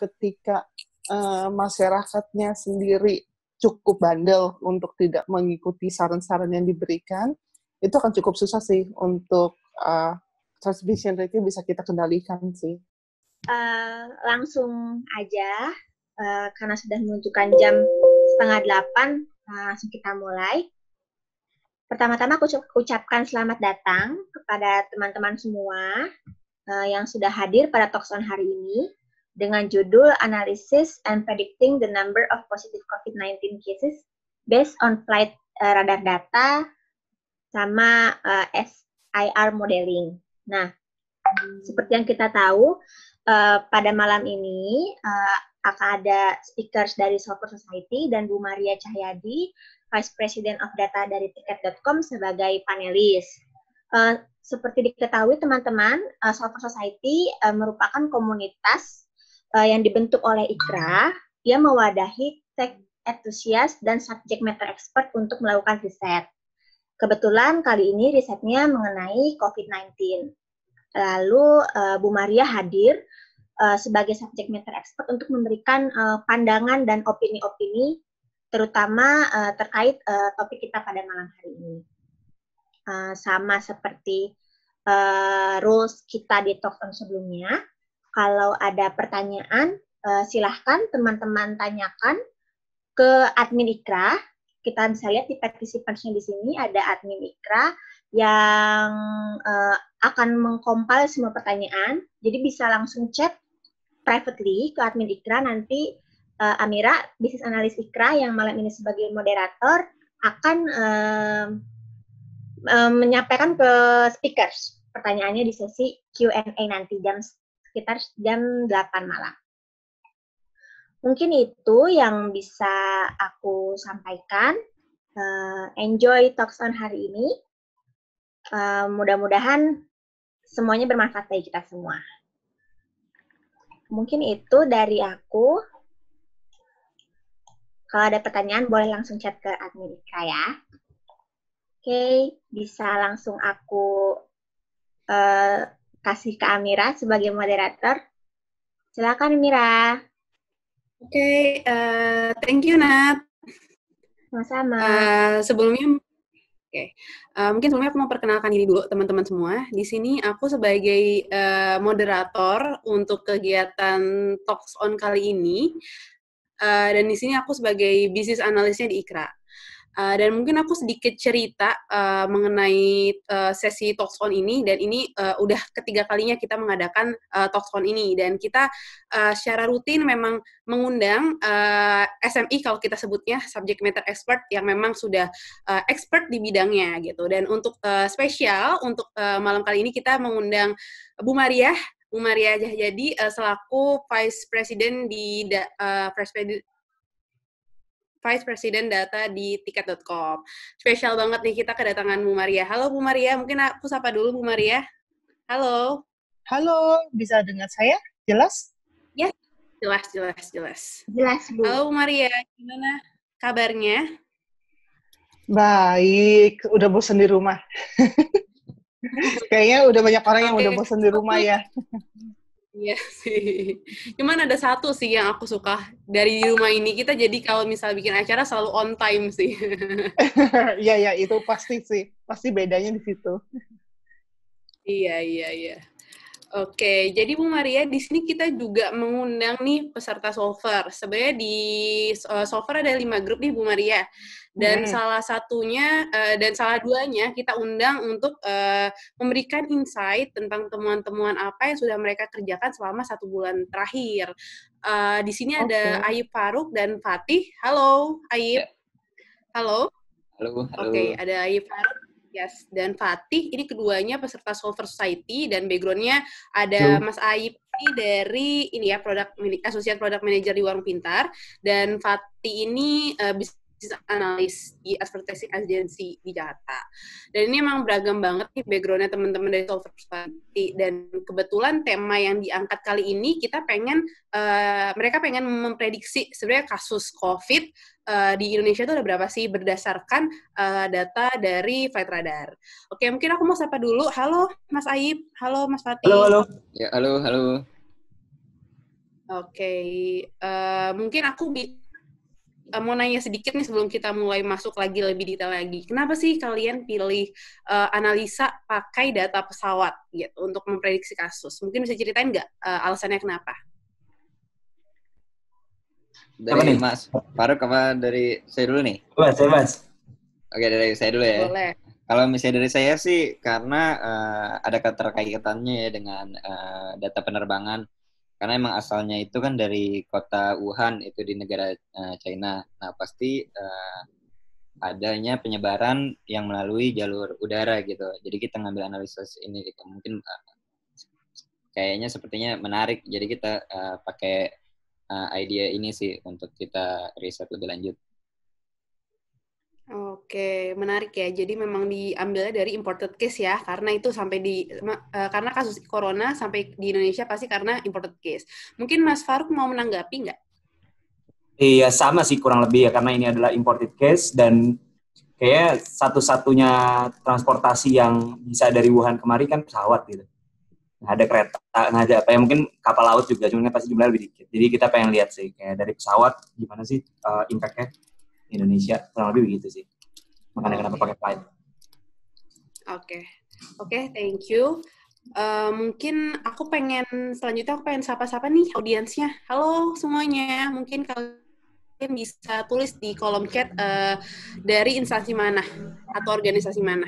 ketika masyarakatnya sendiri cukup bandel untuk tidak mengikuti saran-saran yang diberikan, itu akan cukup susah sih untuk transmission rate-nya bisa kita kendalikan sih. Langsung aja, karena sudah menunjukkan jam 7:30, langsung kita mulai. Pertama-tama aku ucapkan selamat datang kepada teman-teman semua yang sudah hadir pada Talkson hari ini dengan judul Analysis and Predicting the Number of Positive COVID-19 Cases Based on Flight Radar Data sama SIR Modeling. Nah, seperti yang kita tahu, pada malam ini akan ada speakers dari Solver Society dan Bu Maria Cahyadi, Vice President of Data dari Tiket.com sebagai panelis. Seperti diketahui teman-teman, Solver Society merupakan komunitas yang dibentuk oleh ICRA yang mewadahi tech enthusiast dan subject matter expert untuk melakukan riset. Kebetulan kali ini risetnya mengenai COVID-19. Lalu Bu Maria hadir sebagai subject matter expert untuk memberikan pandangan dan opini-opini terutama terkait topik kita pada malam hari ini. Sama seperti rules kita di Talkson sebelumnya, kalau ada pertanyaan silahkan teman-teman tanyakan ke admin ICRA. Kita bisa lihat di participants-nya di sini ada admin ICRA yang akan mengkompil semua pertanyaan. Jadi bisa langsung chat privately ke admin ICRA. Nanti Amira, bisnis analis ICRA yang malam ini sebagai moderator, akan menyampaikan ke speakers pertanyaannya di sesi Q&A nanti sekitar jam 8 malam. Mungkin itu yang bisa aku sampaikan. Enjoy Talkson hari ini. Mudah-mudahan semuanya bermanfaat bagi kita semua. Mungkin itu dari aku. Kalau ada pertanyaan, boleh langsung chat ke admin ICRA ya. Oke, bisa langsung aku kasih ke Amira sebagai moderator. Silakan, Amira. Oke, thank you, Nat. Sama-sama. Mungkin sebelumnya aku mau perkenalkan diri dulu teman-teman semua. Di sini aku sebagai moderator untuk kegiatan Talks On kali ini. Dan di sini aku sebagai bisnis analisnya di ICRA. Dan mungkin aku sedikit cerita mengenai sesi Talks On ini, dan ini udah ketiga kalinya kita mengadakan Talks On ini, dan kita secara rutin memang mengundang SMI kalau kita sebutnya subject matter expert yang memang sudah expert di bidangnya gitu. Dan untuk spesial untuk malam kali ini kita mengundang Bu Maria Cahyadi selaku Vice President di Vice President Data di Tiket.com. Spesial banget nih kita kedatangan Bu Maria. Halo Bu Maria, mungkin aku sapa dulu Bu Maria. Halo. Halo, bisa dengar saya? Jelas? Ya, jelas. Jelas, Bu. Halo Bu Maria, gimana kabarnya? Baik, udah bosan di rumah. Kayaknya udah banyak orang yang udah bosan di rumah ya. Iya sih. Cuman ada satu sih yang aku suka dari rumah ini, kita jadi kalau misal bikin acara selalu on time sih. Iya, itu pasti sih. Pasti bedanya di situ. Iya. Oke, jadi Bu Maria, di sini kita juga mengundang nih peserta Solver. Sebenarnya di Solver ada 5 grup nih Bu Maria. Dan salah satunya, dan salah duanya kita undang untuk memberikan insight tentang temuan-temuan apa yang sudah mereka kerjakan selama 1 bulan terakhir. Di sini ada Ayub Faruk dan Fatih. Halo, Ayub. Halo. Oke, ada Ayub Faruk. Yes, dan Fatih, ini keduanya peserta Solver Society, dan background-nya ada Mas Aib dari ini ya, Associate Product Manager di Warung Pintar, dan Fatih ini bisnis analis di advertising agency di Jakarta. Dan ini emang beragam banget nih background-nya teman-teman dari Solver Society, dan kebetulan tema yang diangkat kali ini kita mereka pengen memprediksi sebenarnya kasus COVID di Indonesia itu ada berapa sih berdasarkan data dari Flight Radar. Oke, mungkin aku mau sapa dulu. Halo Mas Aib, halo Mas Fatih. Halo. Ya, halo. Oke, mungkin aku mau nanya sedikit nih sebelum kita mulai masuk lagi lebih detail lagi. Kenapa sih kalian pilih analisa pakai data pesawat gitu untuk memprediksi kasus? Mungkin bisa ceritain nggak alasannya kenapa? Dari Mas Faruk apa dari saya dulu nih? Bebas. Oke, dari saya dulu ya. Boleh. Kalau misalnya dari saya sih karena ada keterkaitannya ya dengan data penerbangan. Karena emang asalnya itu kan dari kota Wuhan, itu di negara China. Nah, pasti adanya penyebaran yang melalui jalur udara gitu. Jadi kita ngambil analisis ini gitu. Mungkin kayaknya sepertinya menarik. Jadi kita pakai idea ini sih untuk kita riset lebih lanjut. Oke, menarik ya. Jadi memang diambilnya dari imported case ya, karena itu sampai karena kasus corona sampai di Indonesia pasti karena imported case. Mungkin Mas Faruk mau menanggapi nggak? Iya, sama sih kurang lebih ya, karena ini adalah imported case dan kayak satu-satunya transportasi yang bisa dari Wuhan kemari kan pesawat gitu. Nggak ada kereta, nggak ada apa ya, mungkin kapal laut juga, cuma pasti jumlahnya lebih dikit. Jadi kita pengen lihat sih, kayak dari pesawat gimana sih impact-nya di Indonesia, kurang lebih begitu sih. Makanya kenapa pakai flight. Oke, thank you. Mungkin selanjutnya aku pengen sapa-sapa nih audiensnya. Halo semuanya, mungkin kalian bisa tulis di kolom chat dari instansi mana atau organisasi mana.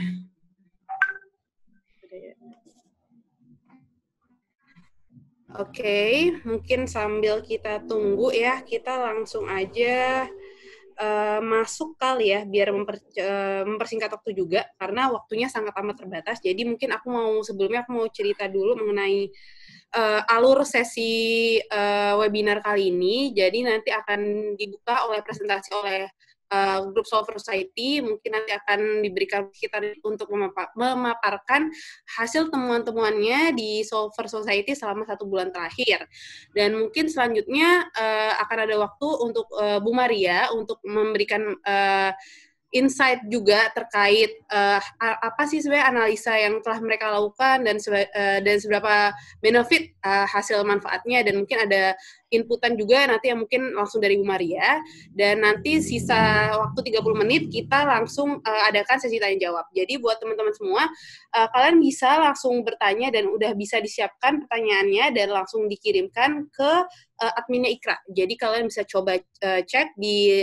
Oke, mungkin sambil kita tunggu ya, kita langsung aja masuk kali ya, biar mempersingkat waktu juga, karena waktunya sangat amat terbatas. Jadi mungkin sebelumnya aku mau cerita dulu mengenai alur sesi webinar kali ini. Jadi nanti akan dibuka presentasi oleh Grup Solver Society. Mungkin nanti akan diberikan kita untuk memaparkan hasil temuan-temuannya di Solver Society selama 1 bulan terakhir. Dan mungkin selanjutnya akan ada waktu untuk Bu Maria untuk memberikan insight juga terkait apa sih sebenarnya analisa yang telah mereka lakukan dan seberapa benefit hasil manfaatnya, dan mungkin ada inputan juga nanti yang mungkin langsung dari Bu Maria, dan nanti sisa waktu 30 menit kita langsung adakan sesi tanya jawab. Jadi buat teman-teman semua, kalian bisa langsung bertanya dan udah bisa disiapkan pertanyaannya dan langsung dikirimkan ke adminnya Ikra. Jadi kalian bisa coba cek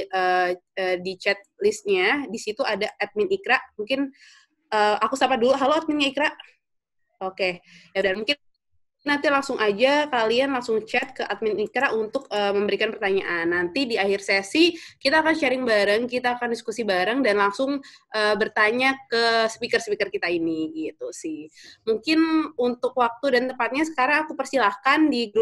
di chat listnya, di situ ada admin Ikra. Mungkin aku sapa dulu. Halo adminnya Ikra. Oke. Ya, dan mungkin nanti langsung aja kalian langsung chat ke admin Ikra untuk memberikan pertanyaan. Nanti di akhir sesi kita akan sharing bareng, kita akan diskusi bareng dan langsung bertanya ke speaker-speaker kita ini gitu sih. Mungkin untuk waktu dan tempatnya sekarang aku persilahkan di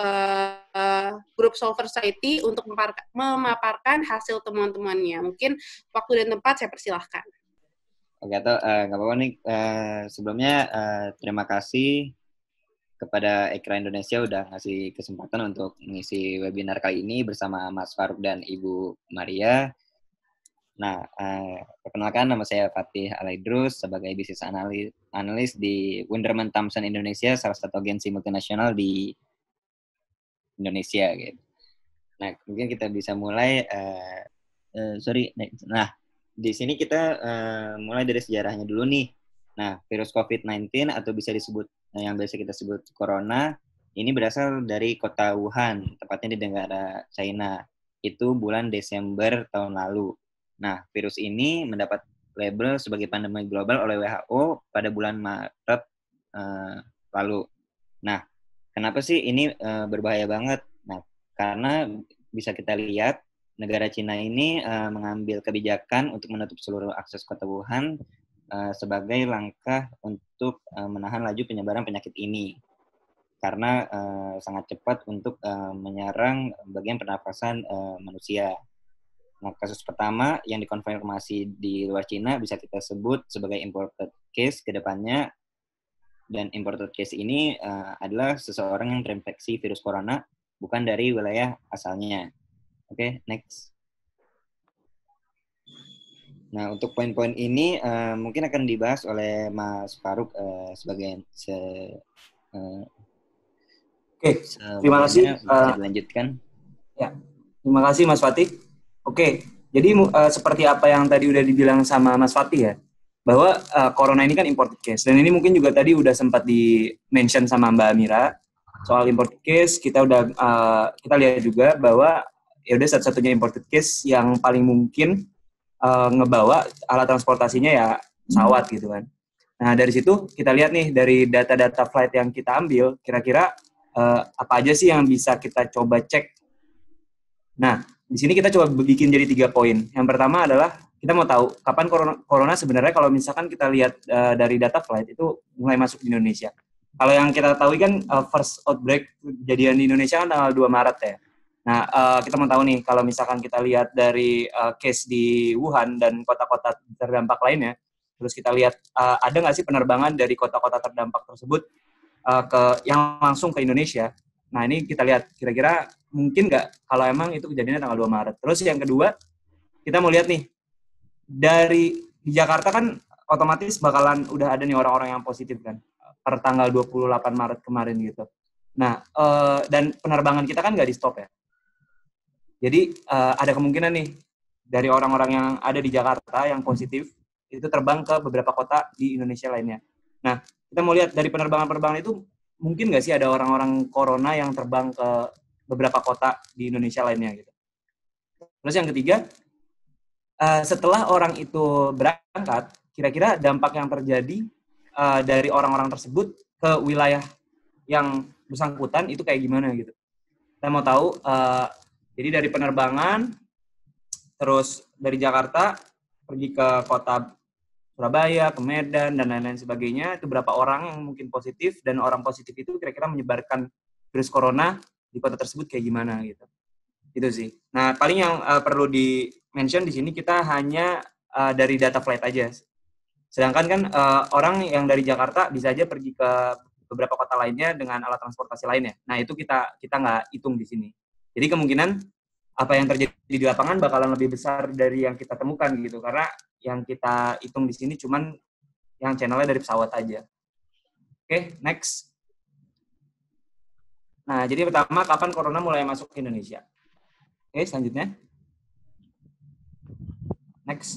grup Solver Society untuk memaparkan hasil temuan-temuannya. Mungkin waktu dan tempat saya persilahkan. Oke, atau nggak apa-apa nih. Sebelumnya terima kasih kepada Ikra Indonesia udah ngasih kesempatan untuk mengisi webinar kali ini bersama Mas Faruk dan Ibu Maria. Nah, perkenalkan nama saya Fatih Alaidrus sebagai bisnis analis di Wunderman Thompson Indonesia, salah satu agensi multinasional di Indonesia gitu. Nah, mungkin kita bisa mulai. Nah, di sini kita mulai dari sejarahnya dulu nih. Nah, virus COVID-19 atau bisa disebut yang biasa kita sebut corona, ini berasal dari kota Wuhan, tepatnya di negara China. Itu bulan Desember tahun lalu. Nah, virus ini mendapat label sebagai pandemi global oleh WHO pada bulan Maret lalu. Nah, kenapa sih ini berbahaya banget? Nah, karena bisa kita lihat negara Cina ini mengambil kebijakan untuk menutup seluruh akses kota Wuhan sebagai langkah untuk menahan laju penyebaran penyakit ini, karena sangat cepat untuk menyerang bagian pernafasan manusia. Nah, kasus pertama yang dikonfirmasi di luar Cina bisa kita sebut sebagai imported case ke depannya, dan imported case ini adalah seseorang yang terinfeksi virus corona bukan dari wilayah asalnya. Oke, next. Nah, untuk poin-poin ini mungkin akan dibahas oleh Mas Faruk sebagai Oke, terima kasih. Bisa dilanjutkan. Ya, terima kasih Mas Fatih. Oke, jadi seperti apa yang tadi udah dibilang sama Mas Fatih ya, bahwa corona ini kan imported case, dan ini mungkin juga tadi udah sempat di-mention sama Mbak Amira soal imported case. Kita udah kita lihat juga bahwa ya udah satu-satunya imported case yang paling mungkin ngebawa alat transportasinya ya pesawat gitu kan. Nah dari situ kita lihat nih dari data-data flight yang kita ambil, kira-kira apa aja sih yang bisa kita coba cek. Nah di sini kita coba bikin jadi 3 poin. Yang pertama adalah kita mau tahu kapan corona sebenarnya, kalau misalkan kita lihat dari data flight itu mulai masuk di Indonesia. Kalau yang kita tahu kan first outbreak kejadian di Indonesia kan tanggal 2 Maret ya. Nah, kita mau tahu nih, kalau misalkan kita lihat dari case di Wuhan dan kota-kota terdampak lainnya, terus kita lihat ada nggak sih penerbangan dari kota-kota terdampak tersebut yang langsung ke Indonesia. Nah, ini kita lihat kira-kira mungkin nggak kalau emang itu kejadiannya tanggal 2 Maret. Terus yang kedua, kita mau lihat nih, di Jakarta kan otomatis bakalan udah ada nih orang-orang yang positif kan, per tanggal 28 Maret kemarin gitu. Nah, dan penerbangan kita kan nggak di-stop ya. Jadi ada kemungkinan nih dari orang-orang yang ada di Jakarta yang positif itu terbang ke beberapa kota di Indonesia lainnya. Nah, kita mau lihat dari penerbangan-penerbangan itu mungkin nggak sih ada orang-orang corona yang terbang ke beberapa kota di Indonesia lainnya gitu. Terus yang ketiga, setelah orang itu berangkat, kira-kira dampak yang terjadi dari orang-orang tersebut ke wilayah yang bersangkutan itu kayak gimana gitu. Kita mau tahu. Jadi dari penerbangan, terus dari Jakarta, pergi ke kota Surabaya, ke Medan, dan lain-lain sebagainya, itu berapa orang yang mungkin positif, dan orang positif itu kira-kira menyebarkan virus corona di kota tersebut kayak gimana, gitu. Itu sih. Nah, paling yang perlu di-mention di sini, kita hanya dari data flight aja. Sedangkan kan orang yang dari Jakarta bisa aja pergi ke beberapa kota lainnya dengan alat transportasi lainnya. Nah, itu kita nggak hitung di sini. Jadi kemungkinan apa yang terjadi di lapangan bakalan lebih besar dari yang kita temukan gitu, karena yang kita hitung di sini cuman yang channelnya dari pesawat aja. Oke, next. Nah, jadi pertama, kapan corona mulai masuk ke Indonesia? Oke, selanjutnya. Next.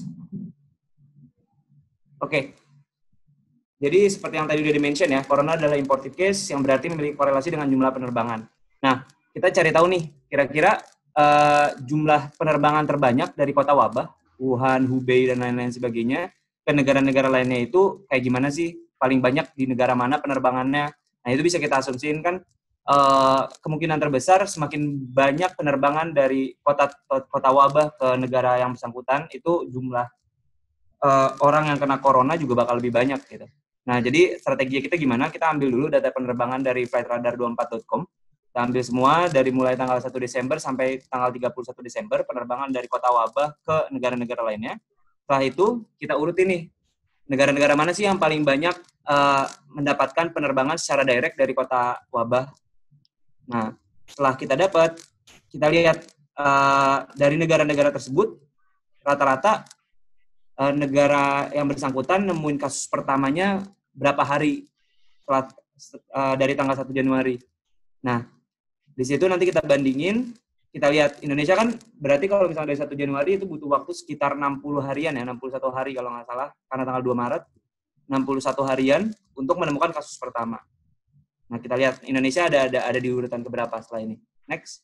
Oke. Jadi seperti yang tadi udah di-mention ya, corona adalah imported case yang berarti memiliki korelasi dengan jumlah penerbangan. Nah, kita cari tahu nih, kira-kira jumlah penerbangan terbanyak dari kota wabah, Wuhan, Hubei, dan lain-lain sebagainya, ke negara-negara lainnya itu kayak gimana sih? Paling banyak di negara mana penerbangannya? Nah, itu bisa kita asumsiin kan, kemungkinan terbesar semakin banyak penerbangan dari kota wabah ke negara yang bersangkutan, itu jumlah orang yang kena corona juga bakal lebih banyak gitu. Nah, jadi strategi kita gimana? Kita ambil dulu data penerbangan dari flightradar24.com. Kita ambil semua dari mulai tanggal 1 Desember sampai tanggal 31 Desember penerbangan dari kota wabah ke negara-negara lainnya. Setelah itu kita urutin nih, negara-negara mana sih yang paling banyak mendapatkan penerbangan secara direct dari kota wabah. Nah, setelah kita dapat, kita lihat dari negara-negara tersebut, rata-rata negara yang bersangkutan nemuin kasus pertamanya berapa hari setelah dari tanggal 1 Januari. Nah, di situ nanti kita bandingin, kita lihat Indonesia kan berarti kalau misalnya dari 1 Januari itu butuh waktu sekitar 60 harian ya, 61 hari kalau nggak salah, karena tanggal 2 Maret, 61 harian untuk menemukan kasus pertama. Nah, kita lihat Indonesia ada di urutan keberapa setelah ini. Next.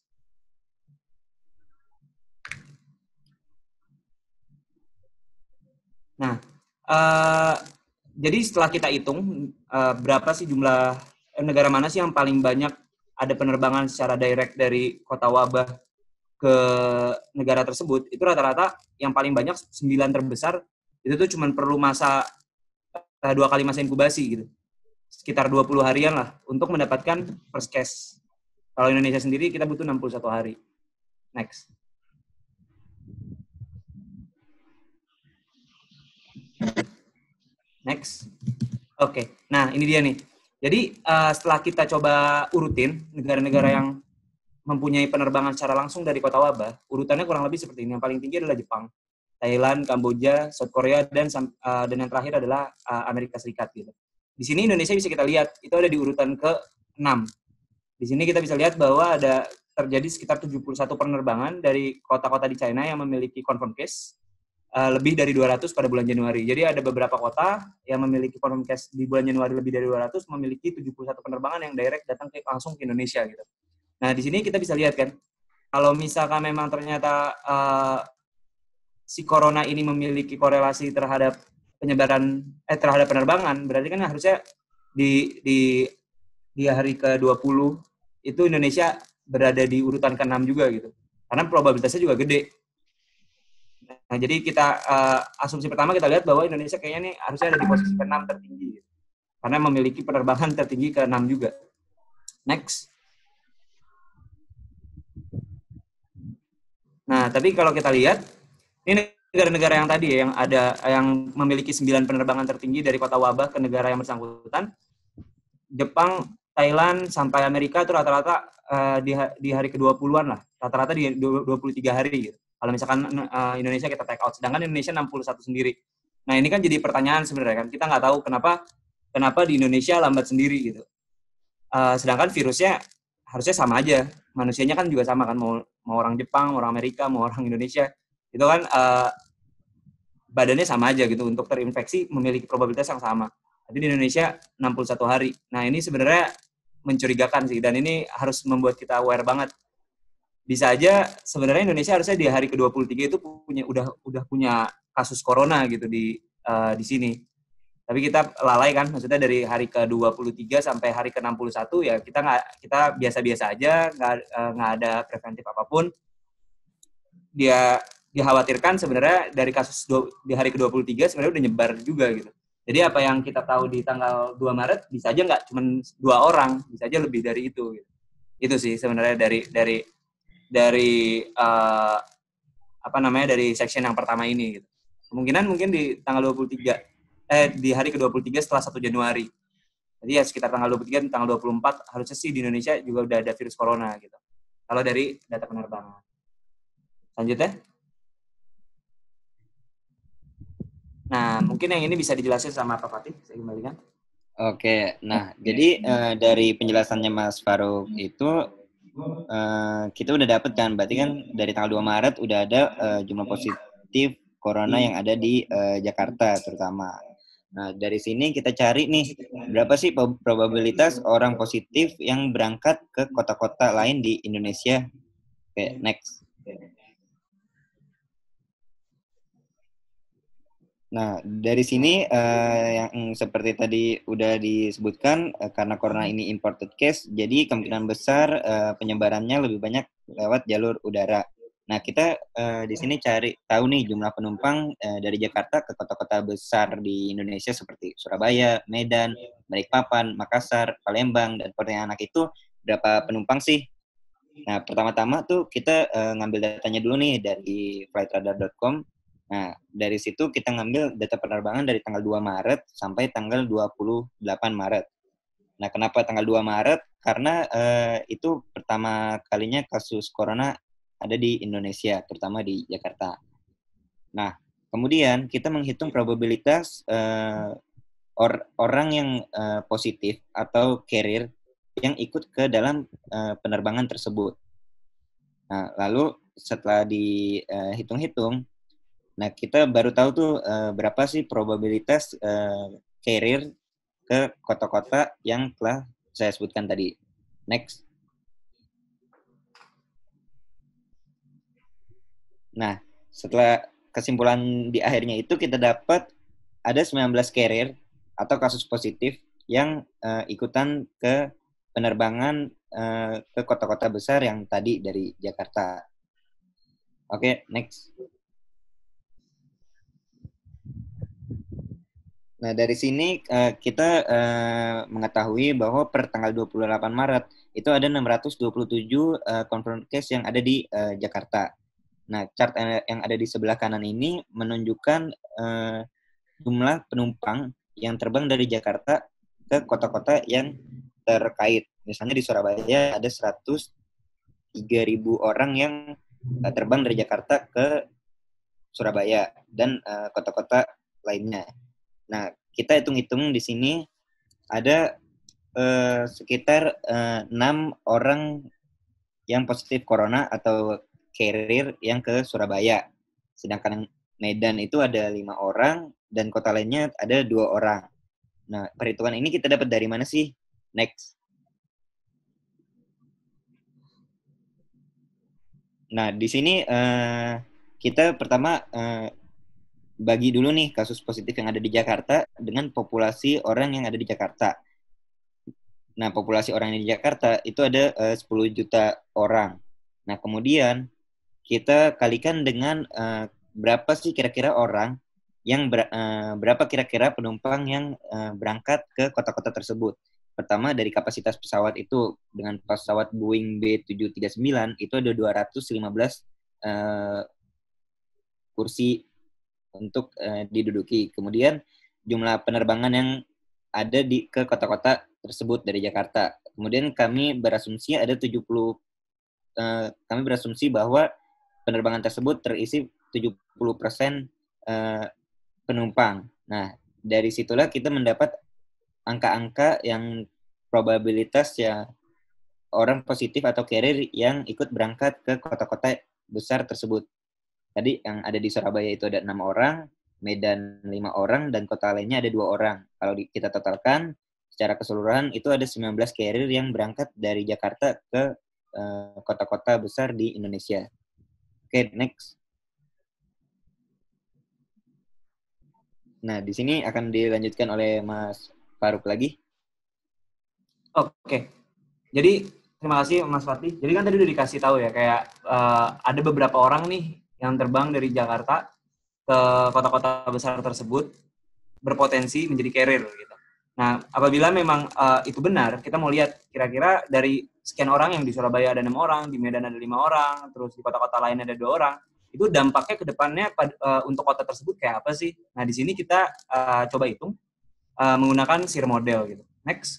Nah, jadi setelah kita hitung berapa sih jumlah negara mana sih yang paling banyak ada penerbangan secara direct dari kota wabah ke negara tersebut, itu rata-rata yang paling banyak 9 terbesar itu tuh cuma perlu masa 2 kali masa inkubasi gitu. Sekitar 20 harian lah untuk mendapatkan first case. Kalau Indonesia sendiri kita butuh 61 hari. Next. Next. Oke. Nah, ini dia nih. Jadi setelah kita coba urutin negara-negara yang mempunyai penerbangan secara langsung dari kota wabah, urutannya kurang lebih seperti ini. Yang paling tinggi adalah Jepang, Thailand, Kamboja, South Korea, dan yang terakhir adalah Amerika Serikat gitu. Di sini Indonesia bisa kita lihat itu ada di urutan ke-6. Di sini kita bisa lihat bahwa ada terjadi sekitar 71 penerbangan dari kota-kota di China yang memiliki confirmed case lebih dari 200 pada bulan Januari. Jadi ada beberapa kota yang memiliki confirmed case di bulan Januari lebih dari 200 memiliki 71 penerbangan yang direct datang langsung ke Indonesia gitu. Nah, di sini kita bisa lihat kan, kalau misalkan memang ternyata si corona ini memiliki korelasi terhadap penyebaran terhadap penerbangan, berarti kan harusnya di hari ke-20 itu Indonesia berada di urutan ke-6 juga gitu. Karena probabilitasnya juga gede. Nah, jadi kita asumsi pertama kita lihat bahwa Indonesia kayaknya nih harusnya ada di posisi ke-6 tertinggi gitu. Karena memiliki penerbangan tertinggi ke-6 juga. Next. Nah, tapi kalau kita lihat ini negara-negara yang tadi ya, yang memiliki 9 penerbangan tertinggi dari kota wabah ke negara yang bersangkutan. Jepang, Thailand sampai Amerika itu rata-rata di hari ke-20-an lah. Rata-rata di 23 hari gitu. Kalau misalkan Indonesia kita take out, sedangkan Indonesia 61 sendiri. Nah, ini kan jadi pertanyaan sebenarnya kan. Kita nggak tahu kenapa di Indonesia lambat sendiri gitu. Sedangkan virusnya harusnya sama aja. Manusianya kan juga sama kan, mau orang Jepang, mau orang Amerika, mau orang Indonesia. Itu kan badannya sama aja gitu, untuk terinfeksi memiliki probabilitas yang sama. Tapi di Indonesia 61 hari. Nah, ini sebenarnya mencurigakan sih, dan ini harus membuat kita aware banget. Bisa aja sebenarnya Indonesia harusnya di hari ke-23 itu udah punya kasus corona gitu di sini. Tapi kita lalai kan, maksudnya dari hari ke-23 sampai hari ke-61 ya kita biasa-biasa aja, nggak ada preventif apapun. Dia dikhawatirkan sebenarnya dari kasus di hari ke-23 sebenarnya udah nyebar juga gitu. Jadi apa yang kita tahu di tanggal 2 Maret bisa aja nggak cuma 2 orang, bisa aja lebih dari itu gitu. Itu sih sebenarnya dari dari section yang pertama ini gitu. Kemungkinan mungkin di tanggal 23 di hari ke-23 setelah 1 Januari. Jadi ya sekitar tanggal 23 tanggal 24 harusnya sih di Indonesia juga udah ada virus corona gitu. Kalau dari data penerbangan. Lanjut ya. Nah, mungkin yang ini bisa dijelasin sama Pak Fatih, saya kembalikan. Oke, nah jadi dari penjelasannya Mas Farouk itu kita udah dapet kan, berarti kan dari tanggal 2 Maret udah ada jumlah positif corona yang ada di Jakarta terutama. Nah, dari sini kita cari nih, berapa sih probabilitas orang positif yang berangkat ke kota-kota lain di Indonesia? Oke, next. Nah, dari sini yang seperti tadi udah disebutkan, karena corona ini imported case, jadi kemungkinan besar penyebarannya lebih banyak lewat jalur udara. Nah, kita di sini cari tahu nih jumlah penumpang dari Jakarta ke kota-kota besar di Indonesia seperti Surabaya, Medan, Balikpapan, Makassar, Palembang, dan Pontianak itu berapa penumpang sih? Nah, pertama-tama tuh kita ngambil datanya dulu nih dari flightradar.com. Nah, dari situ kita ngambil data penerbangan dari tanggal 2 Maret sampai tanggal 28 Maret. Nah, kenapa tanggal 2 Maret? Karena itu pertama kalinya kasus corona ada di Indonesia, terutama di Jakarta. Nah, kemudian kita menghitung probabilitas orang yang positif atau carrier yang ikut ke dalam penerbangan tersebut. Nah, lalu setelah dihitung-hitung, nah kita baru tahu tuh berapa sih probabilitas carrier ke kota-kota yang telah saya sebutkan tadi. Next. Nah, setelah kesimpulan di akhirnya itu kita dapat ada 19 carrier atau kasus positif yang ikutan ke penerbangan ke kota-kota besar yang tadi dari Jakarta. Oke, next. Nah, dari sini kita mengetahui bahwa per tanggal 28 Maret itu ada 627 confirmed case yang ada di Jakarta. Nah, chart yang ada di sebelah kanan ini menunjukkan jumlah penumpang yang terbang dari Jakarta ke kota-kota yang terkait. Misalnya di Surabaya ada 103.000 orang yang terbang dari Jakarta ke Surabaya dan kota-kota lainnya. Nah, kita hitung-hitung di sini ada sekitar 6 orang yang positif corona atau carrier yang ke Surabaya. Sedangkan Medan itu ada 5 orang dan kota lainnya ada 2 orang. Nah, perhitungan ini kita dapat dari mana sih? Next. Nah, di sini kita pertama bagi dulu nih kasus positif yang ada di Jakarta dengan populasi orang yang ada di Jakarta. Nah, populasi orang di Jakarta itu ada 10 juta orang. Nah, kemudian kita kalikan dengan berapa sih kira-kira orang yang berapa kira-kira penumpang yang berangkat ke kota-kota tersebut. Pertama dari kapasitas pesawat itu, dengan pesawat Boeing B739 itu ada 215 kursi untuk diduduki. Kemudian jumlah penerbangan yang ada ke kota-kota tersebut dari Jakarta. Kemudian kami berasumsi ada 70 kami berasumsi bahwa penerbangan tersebut terisi 70% penumpang. Nah, dari situlah kita mendapat angka-angka yang probabilitas ya orang positif atau carrier yang ikut berangkat ke kota-kota besar tersebut. Tadi yang ada di Surabaya itu ada 6 orang, Medan 5 orang, dan kota lainnya ada 2 orang. Kalau kita totalkan, secara keseluruhan itu ada 19 carrier yang berangkat dari Jakarta ke kota-kota besar di Indonesia. Oke, next. Nah, di sini akan dilanjutkan oleh Mas Faruk lagi. Oke. Jadi, terima kasih Mas Fatih. Jadi kan tadi udah dikasih tahu ya, kayak ada beberapa orang nih yang terbang dari Jakarta ke kota-kota besar tersebut berpotensi menjadi carrier gitu. Nah, apabila memang itu benar, kita mau lihat kira-kira dari sekian orang yang di Surabaya ada 6 orang, di Medan ada 5 orang, terus di kota-kota lain ada 2 orang, itu dampaknya ke depannya untuk kota tersebut kayak apa sih? Nah, di sini kita coba hitung menggunakan SIR model gitu. Next.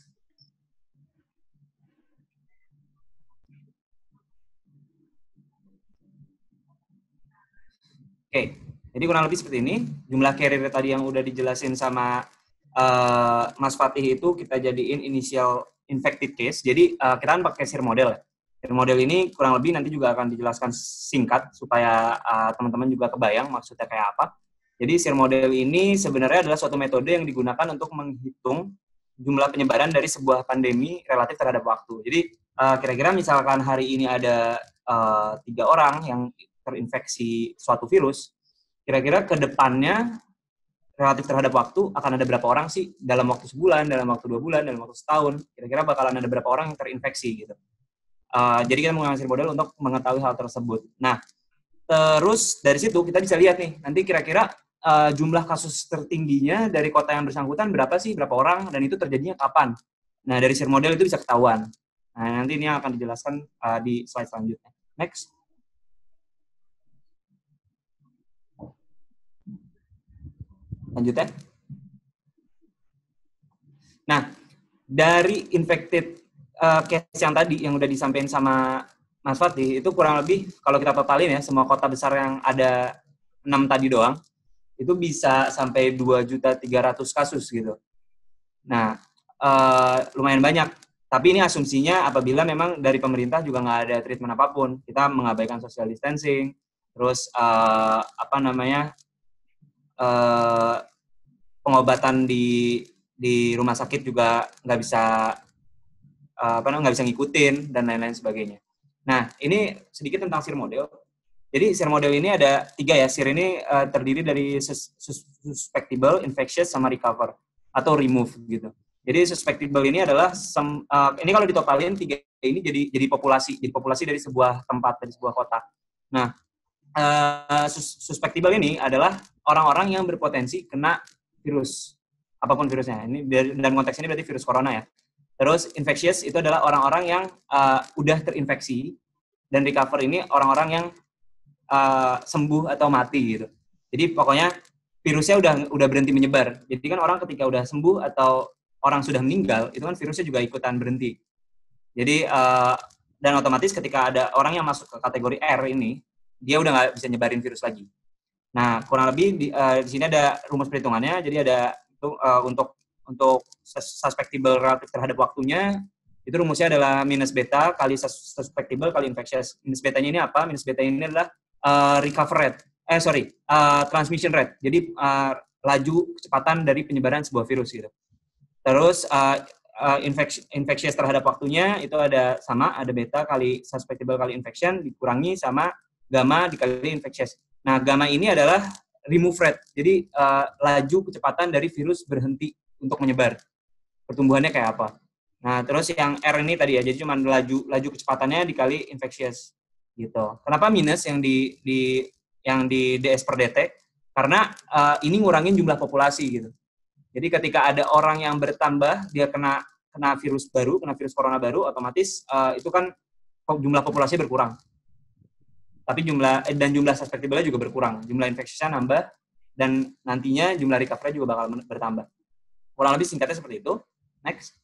Oke, jadi kurang lebih seperti ini. Jumlah carrier tadi yang udah dijelasin sama Mas Fatih itu kita jadiin initial infected case. Jadi kita kan pakai SIR model. SIR model ini kurang lebih nanti juga akan dijelaskan singkat supaya teman-teman juga kebayang maksudnya kayak apa. Jadi SIR model ini sebenarnya adalah suatu metode yang digunakan untuk menghitung jumlah penyebaran dari sebuah pandemi relatif terhadap waktu. Jadi kira-kira misalkan hari ini ada 3 orang yang terinfeksi suatu virus, kira-kira ke depannya relatif terhadap waktu akan ada berapa orang sih dalam waktu sebulan, dalam waktu 2 bulan, dalam waktu setahun, kira-kira bakalan ada berapa orang yang terinfeksi gitu. Jadi kita menggunakan model untuk mengetahui hal tersebut. Nah, terus dari situ kita bisa lihat nih, nanti kira-kira jumlah kasus tertingginya dari kota yang bersangkutan berapa sih, berapa orang, dan itu terjadinya kapan. Nah, dari SIR model itu bisa ketahuan. Nah, nanti ini akan dijelaskan di slide selanjutnya. Next. Lanjutnya. Nah, dari infected case yang tadi, yang udah disampaikan sama Mas Fatih, itu kurang lebih, kalau kita totalin ya, semua kota besar yang ada 6 tadi doang, itu bisa sampai 2.300.000 kasus gitu. Nah, lumayan banyak. Tapi ini asumsinya apabila memang dari pemerintah juga nggak ada treatment apapun. Kita mengabaikan social distancing, terus pengobatan di rumah sakit juga nggak bisa ngikutin dan lain-lain sebagainya. Nah, ini sedikit tentang SIR model. Jadi SIR model ini ada 3 ya. SIR ini terdiri dari suspectable, infectious, sama recover atau remove gitu. Jadi suspectable ini adalah ini kalau ditopalin 3 ini jadi populasi dari sebuah tempat, dari sebuah kota. Nah, suspectable ini adalah orang-orang yang berpotensi kena virus, apapun virusnya. Ini dalam konteks ini berarti virus corona ya. Terus infectious itu adalah orang-orang yang udah terinfeksi, dan recover ini orang-orang yang sembuh atau mati gitu. Jadi pokoknya virusnya udah berhenti menyebar. Jadi kan orang ketika udah sembuh atau orang sudah meninggal, itu kan virusnya juga ikutan berhenti. Jadi dan otomatis ketika ada orang yang masuk ke kategori R ini, dia udah nggak bisa nyebarin virus lagi. Nah, kurang lebih di sini ada rumus perhitungannya. Jadi ada untuk untuk suspectable relatif terhadap waktunya, itu rumusnya adalah minus beta kali suspectable kali infectious. Minus betanya ini apa? Minus beta ini adalah transmission rate. Jadi laju kecepatan dari penyebaran sebuah virus gitu. Terus infectious terhadap waktunya itu ada beta kali suspectable kali infection dikurangi sama gamma dikali infectious. Nah, gamma ini adalah remove rate. Jadi laju kecepatan dari virus berhenti untuk menyebar. Pertumbuhannya kayak apa? Nah, terus yang R ini tadi ya, jadi cuma laju kecepatannya dikali infectious gitu. Kenapa minus yang di DS per dt? Karena ini ngurangin jumlah populasi gitu. Jadi ketika ada orang yang bertambah, dia kena virus baru, kena virus corona baru, otomatis itu kan jumlah populasi berkurang. Tapi jumlah suspectable juga berkurang. Jumlah infectious-nya nambah, dan nantinya jumlah recovery juga bakal bertambah. Kurang lebih singkatnya seperti itu. Next.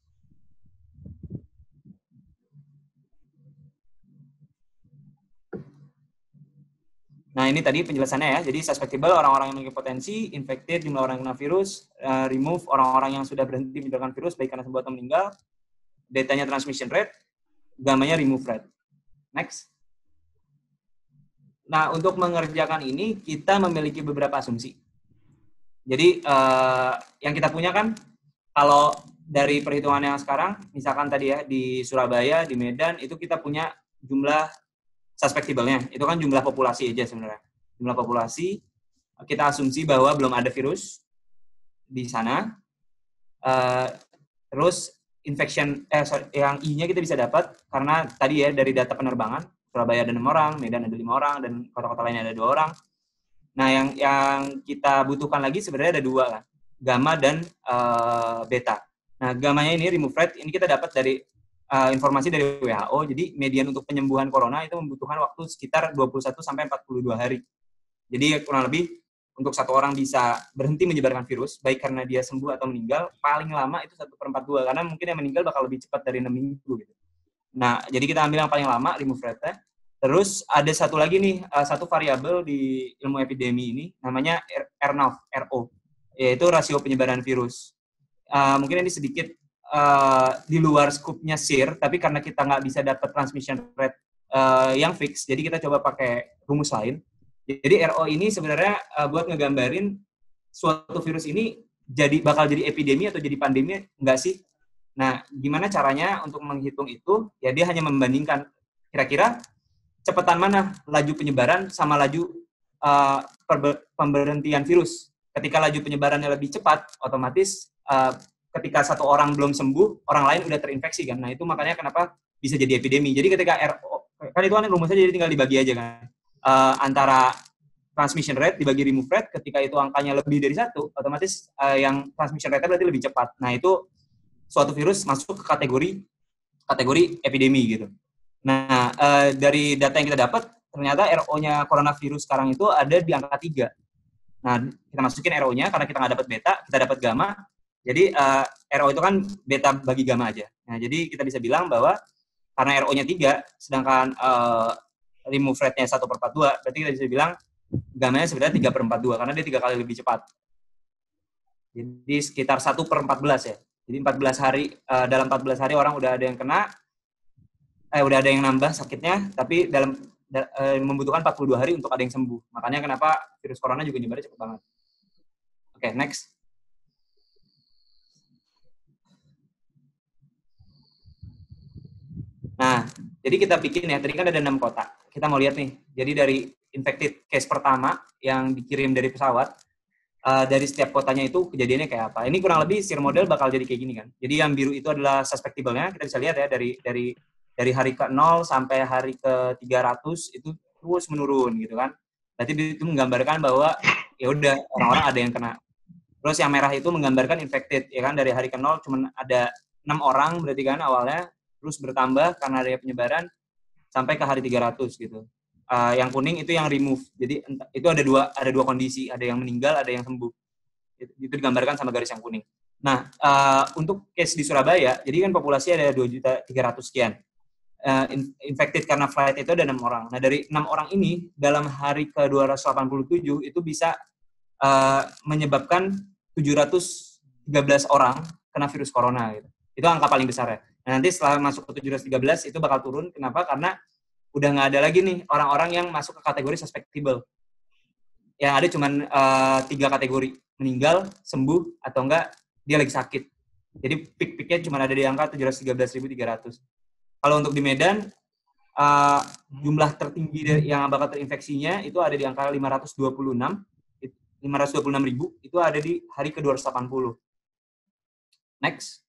Nah, ini tadi penjelasannya ya. Jadi suspectable orang-orang yang memiliki potensi, infected jumlah orang yang kena virus, remove orang-orang yang sudah berhenti menyebarkan virus baik karena sembuh atau meninggal, betanya transmission rate, gammanya remove rate. Next. Nah, untuk mengerjakan ini kita memiliki beberapa asumsi. Jadi yang kita punya kan kalau dari perhitungan yang sekarang, misalkan tadi ya di Surabaya, di Medan itu kita punya jumlah suspectable-nya, itu kan jumlah populasi aja sebenarnya. Jumlah populasi, kita asumsi bahwa belum ada virus di sana. Terus infection, yang I-nya kita bisa dapat karena tadi ya dari data penerbangan, Surabaya ada 6 orang, Medan ada 5 orang, dan kota-kota lainnya ada 2 orang. Nah, yang kita butuhkan lagi sebenarnya ada 2 kan, gamma dan beta. Nah, gammanya ini remove rate, ini kita dapat dari informasi dari WHO, jadi median untuk penyembuhan corona itu membutuhkan waktu sekitar 21-42 hari. Jadi kurang lebih untuk satu orang bisa berhenti menyebarkan virus, baik karena dia sembuh atau meninggal, paling lama itu 1/42, karena mungkin yang meninggal bakal lebih cepat dari 6 minggu. Gitu. Nah, jadi kita ambil yang paling lama, remove rate-nya. Terus ada satu lagi nih, satu variabel di ilmu epidemi ini, namanya RO, yaitu rasio penyebaran virus. Mungkin ini sedikit di luar skupnya SIR, tapi karena kita nggak bisa dapat transmission rate yang fix, jadi kita coba pakai rumus lain. Jadi RO ini sebenarnya buat ngegambarin suatu virus ini bakal jadi epidemi atau jadi pandemi, enggak sih? Nah, gimana caranya untuk menghitung itu? Ya dia hanya membandingkan kira-kira cepetan mana laju penyebaran sama laju pemberhentian virus. Ketika laju penyebarannya lebih cepat, otomatis ketika satu orang belum sembuh, orang lain udah terinfeksi kan. Nah, itu makanya kenapa bisa jadi epidemi. Jadi ketika RO, kan itu kan rumusnya jadi tinggal dibagi aja kan. Antara transmission rate dibagi remove rate, ketika itu angkanya lebih dari 1, otomatis yang transmission rate berarti lebih cepat. Nah, itu suatu virus masuk ke kategori epidemi gitu. Nah, dari data yang kita dapat, ternyata RO-nya coronavirus sekarang itu ada di angka 3. Nah, kita masukin RO-nya, karena kita nggak dapat beta, kita dapat gamma. Jadi, RO itu kan beta bagi gamma aja. Nah, jadi kita bisa bilang bahwa karena RO-nya 3, sedangkan remove rate-nya 1/42, berarti kita bisa bilang gammanya sebenarnya 3/42, karena dia 3 kali lebih cepat. Jadi, sekitar 1/14 ya. Jadi, 14 hari, dalam 14 hari orang udah ada yang kena, udah ada yang nambah sakitnya, tapi membutuhkan 42 hari untuk ada yang sembuh. Makanya kenapa virus corona juga nyebarnya cepat banget. Oke, next. Nah, jadi kita bikin ya, tadi kan ada 6 kotak. Kita mau lihat nih, jadi dari infected case pertama yang dikirim dari pesawat, dari setiap kotanya itu kejadiannya kayak apa. Ini kurang lebih SIR model bakal jadi kayak gini kan. Jadi yang biru itu adalah suspectable-nya, kita bisa lihat ya, dari hari ke-0 sampai hari ke-300 itu terus menurun gitu kan. Berarti itu menggambarkan bahwa ya udah orang-orang ada yang kena. Terus yang merah itu menggambarkan infected ya kan, dari hari ke-0 cuma ada 6 orang berarti kan awalnya, terus bertambah karena ada penyebaran sampai ke hari 300 gitu. Yang kuning itu yang remove. Jadi itu ada dua kondisi, ada yang meninggal, ada yang sembuh. Itu digambarkan sama garis yang kuning. Nah, untuk case di Surabaya, jadi kan populasi ada 2.300.000 sekian. Infected karena flight itu ada 6 orang. Nah, dari 6 orang ini dalam hari ke-287 itu bisa menyebabkan 730 713 orang kena virus corona gitu. Itu angka paling besar ya. Nah, nanti setelah masuk ke 713 itu bakal turun. Kenapa? Karena udah nggak ada lagi nih orang-orang yang masuk ke kategori suspectable. Yang ada cuma 3 kategori, meninggal, sembuh, atau enggak dia lagi sakit. Jadi peak-peaknya cuma ada di angka 713.300. Kalau untuk di Medan, jumlah tertinggi yang bakal terinfeksinya itu ada di angka 526.000, itu ada di hari ke-280. Next.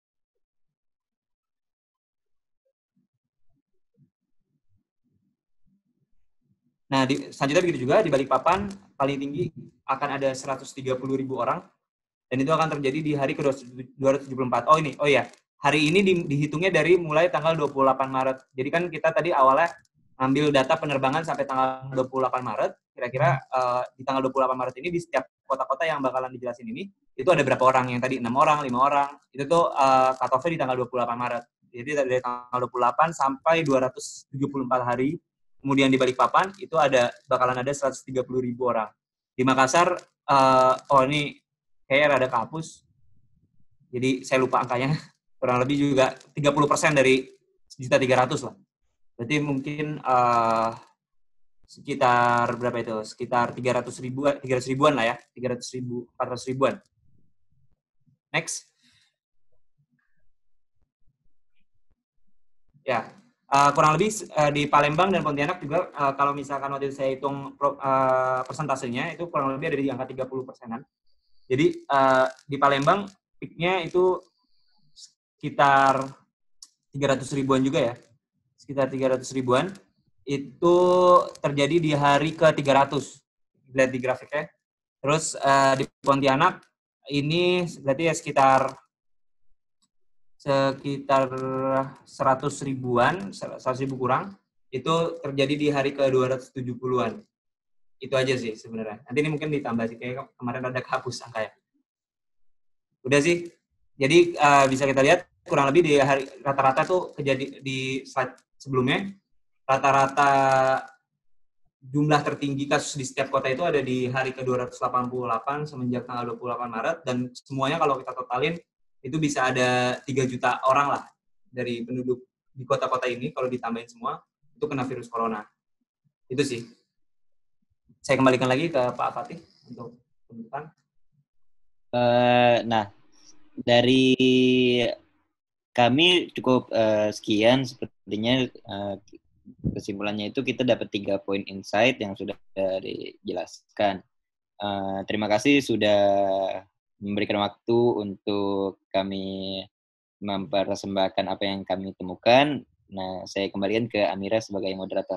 Nah, selanjutnya begitu juga, di Balikpapan paling tinggi akan ada 130.000 orang, dan itu akan terjadi di hari ke-274. Hari ini dihitungnya dari mulai tanggal 28 Maret. Jadi kan kita tadi awalnya ngambil data penerbangan sampai tanggal 28 Maret, kira-kira di tanggal 28 Maret ini di setiap kota-kota yang bakalan dijelasin ini, itu ada berapa orang, yang tadi 6 orang, 5 orang, itu tuh cut-off-nya di tanggal 28 Maret. Jadi dari tanggal 28 sampai 274 hari, kemudian di Balikpapan itu bakalan ada 130.000 orang. Di Makassar, ini kayaknya rada kehapus, jadi saya lupa angkanya, kurang lebih juga 30% dari 1.300.000 lah. Berarti mungkin sekitar berapa itu? Sekitar 300.000-an lah ya, 300.000, 400.000-an. Next. Ya, kurang lebih di Palembang dan Pontianak juga kalau misalkan waktu itu saya hitung persentasenya itu kurang lebih ada di angka 30%-an. Jadi di Palembang peak-nya itu sekitar 300.000-an juga ya. Sekitar 300.000-an. Itu terjadi di hari ke-300. Lihat di grafiknya. Terus di Pontianak ini berarti ya sekitar 100.000-an, 100.000 kurang, itu terjadi di hari ke-270-an. Itu aja sih sebenarnya. Nanti ini mungkin ditambah sih, kayak kemarin ada kehapus angkanya. Udah sih. Jadi bisa kita lihat kurang lebih di hari rata-rata tuh di slide sebelumnya, rata-rata jumlah tertinggi kasus di setiap kota itu ada di hari ke-288 semenjak tanggal 28 Maret, dan semuanya kalau kita totalin itu bisa ada 3 juta orang lah dari penduduk di kota-kota ini, kalau ditambahin semua, itu kena virus corona. Itu sih. Saya kembalikan lagi ke Pak Fatih untuk penuntutan. Nah, dari kami cukup sekian. Sepertinya kesimpulannya itu kita dapat 3 poin insight yang sudah dijelaskan. Terima kasih sudah memberikan waktu untuk kami mempersembahkan apa yang kami temukan. Nah, saya kembalikan ke Amira sebagai moderator.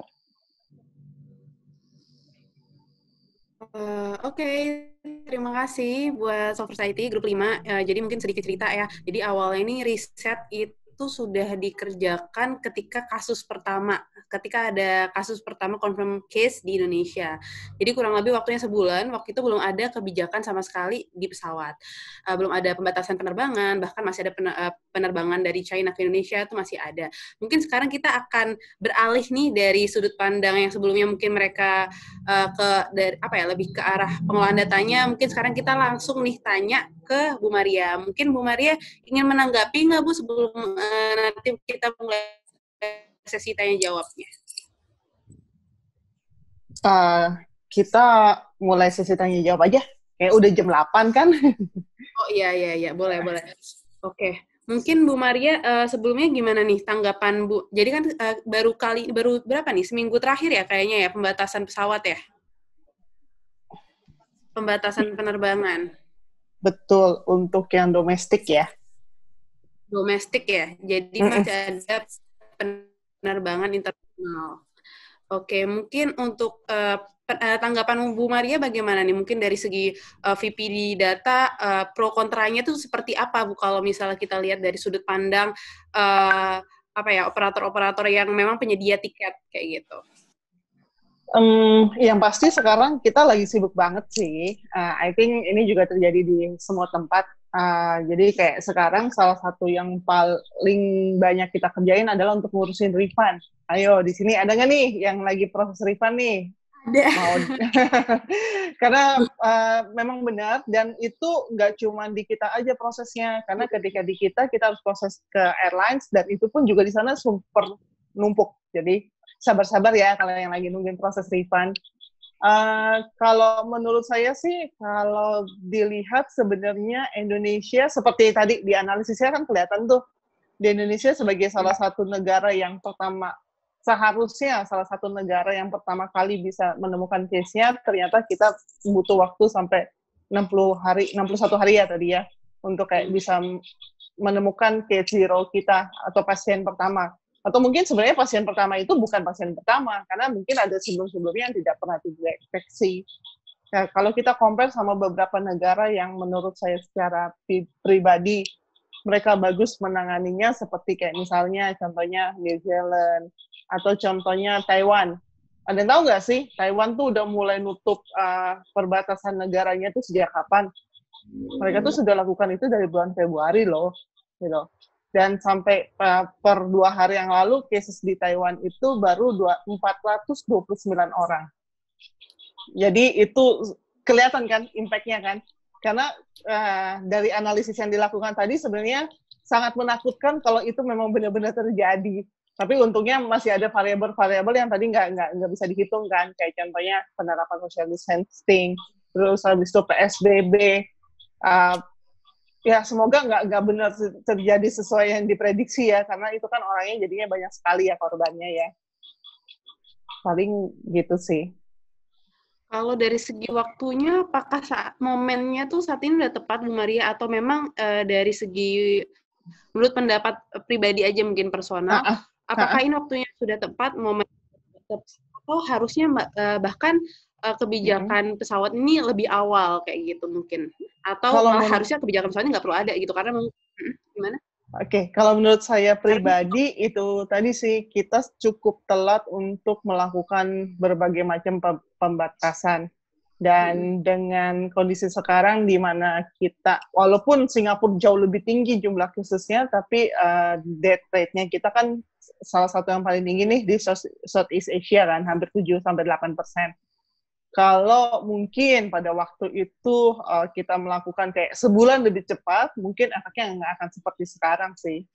Oke, terima kasih buat Soft Society Grup 5. Jadi mungkin sedikit cerita ya. Jadi awalnya ini riset itu sudah dikerjakan ketika ada kasus pertama confirm case di Indonesia. Jadi kurang lebih waktunya sebulan, waktu itu belum ada kebijakan sama sekali di pesawat. Belum ada pembatasan penerbangan, bahkan masih ada penerbangan dari China ke Indonesia itu masih ada. Mungkin sekarang kita akan beralih nih dari sudut pandang yang sebelumnya mungkin mereka lebih ke arah pengolahan datanya. Mungkin sekarang kita langsung nih tanya ke Bu Maria. Mungkin Bu Maria ingin menanggapi nggak Bu sebelum nanti kita mulai sesi tanya jawabnya? Kita mulai sesi tanya jawab aja. Kayak udah jam 8 kan? Oh iya, boleh. Oke. Mungkin Bu Maria sebelumnya gimana nih tanggapan Bu? Jadi kan baru berapa nih? Seminggu terakhir ya kayaknya ya pembatasan pesawat ya? Pembatasan penerbangan. Betul, untuk yang domestik ya. Domestik ya. Jadi masih ada penerbangan internasional. Oke, mungkin untuk tanggapan Bu Maria bagaimana nih? Mungkin dari segi VP di data, pro kontranya itu seperti apa Bu kalau misalnya kita lihat dari sudut pandang operator-operator yang memang penyedia tiket kayak gitu? Yang pasti sekarang kita lagi sibuk banget sih. I think ini juga terjadi di semua tempat. Jadi kayak sekarang salah satu yang paling banyak kita kerjain adalah untuk ngurusin refund. Ayo, di sini ada nggak nih yang lagi proses refund nih? mau karena memang benar, dan itu nggak cuma di kita aja prosesnya, karena ketika di kita harus proses ke airlines, dan itu pun juga di sana super numpuk. Jadi sabar-sabar ya kalau yang lagi nungguin proses refund. Kalau menurut saya sih, kalau dilihat sebenarnya Indonesia seperti tadi di analisisnya kan kelihatan tuh, di Indonesia sebagai salah satu negara yang pertama, seharusnya salah satu negara yang pertama kali bisa menemukan case-nya, ternyata kita butuh waktu sampai 61 hari ya tadi ya, untuk kayak bisa menemukan case zero kita atau pasien pertama. Atau mungkin sebenarnya pasien pertama itu bukan pasien pertama, karena mungkin ada sebelum-sebelumnya yang tidak pernah dideteksi. Nah, kalau kita compare sama beberapa negara yang menurut saya secara pribadi mereka bagus menanganinya, seperti kayak misalnya contohnya New Zealand atau contohnya Taiwan. Ada yang tahu nggak sih, Taiwan tuh udah mulai nutup perbatasan negaranya tuh sejak kapan? Mereka tuh sudah lakukan itu dari bulan Februari loh, gitu. Dan sampai per 2 hari yang lalu, cases di Taiwan itu baru 429 orang. Jadi itu kelihatan kan impact-nya kan? Karena dari analisis yang dilakukan tadi sebenarnya sangat menakutkan kalau itu memang benar-benar terjadi. Tapi untungnya masih ada variabel-variabel yang tadi nggak bisa dihitung kan, kayak contohnya penerapan social distancing, terus habis itu PSBB. Ya semoga nggak benar terjadi sesuai yang diprediksi ya, karena itu kan orangnya jadinya banyak sekali ya korbannya ya. Paling gitu sih. Kalau dari segi waktunya, apakah momennya tuh saat ini udah tepat, Bu Maria, atau memang dari segi menurut pendapat pribadi aja mungkin personal, apakah ini waktunya sudah tepat, momen atau harusnya bahkan kebijakan pesawat ini lebih awal kayak gitu mungkin, atau malah harusnya kebijakan pesawatnya nggak perlu ada gitu, karena gimana? Oke, kalau menurut saya pribadi itu tadi sih kita cukup telat untuk melakukan berbagai macam pembatasan. Dan dengan kondisi sekarang di mana kita, walaupun Singapura jauh lebih tinggi jumlah kasusnya, tapi death rate-nya kita kan salah satu yang paling tinggi nih di Southeast Asia kan, hampir 7-8%. Kalau mungkin pada waktu itu kita melakukan kayak sebulan lebih cepat, mungkin efeknya nggak akan seperti sekarang sih.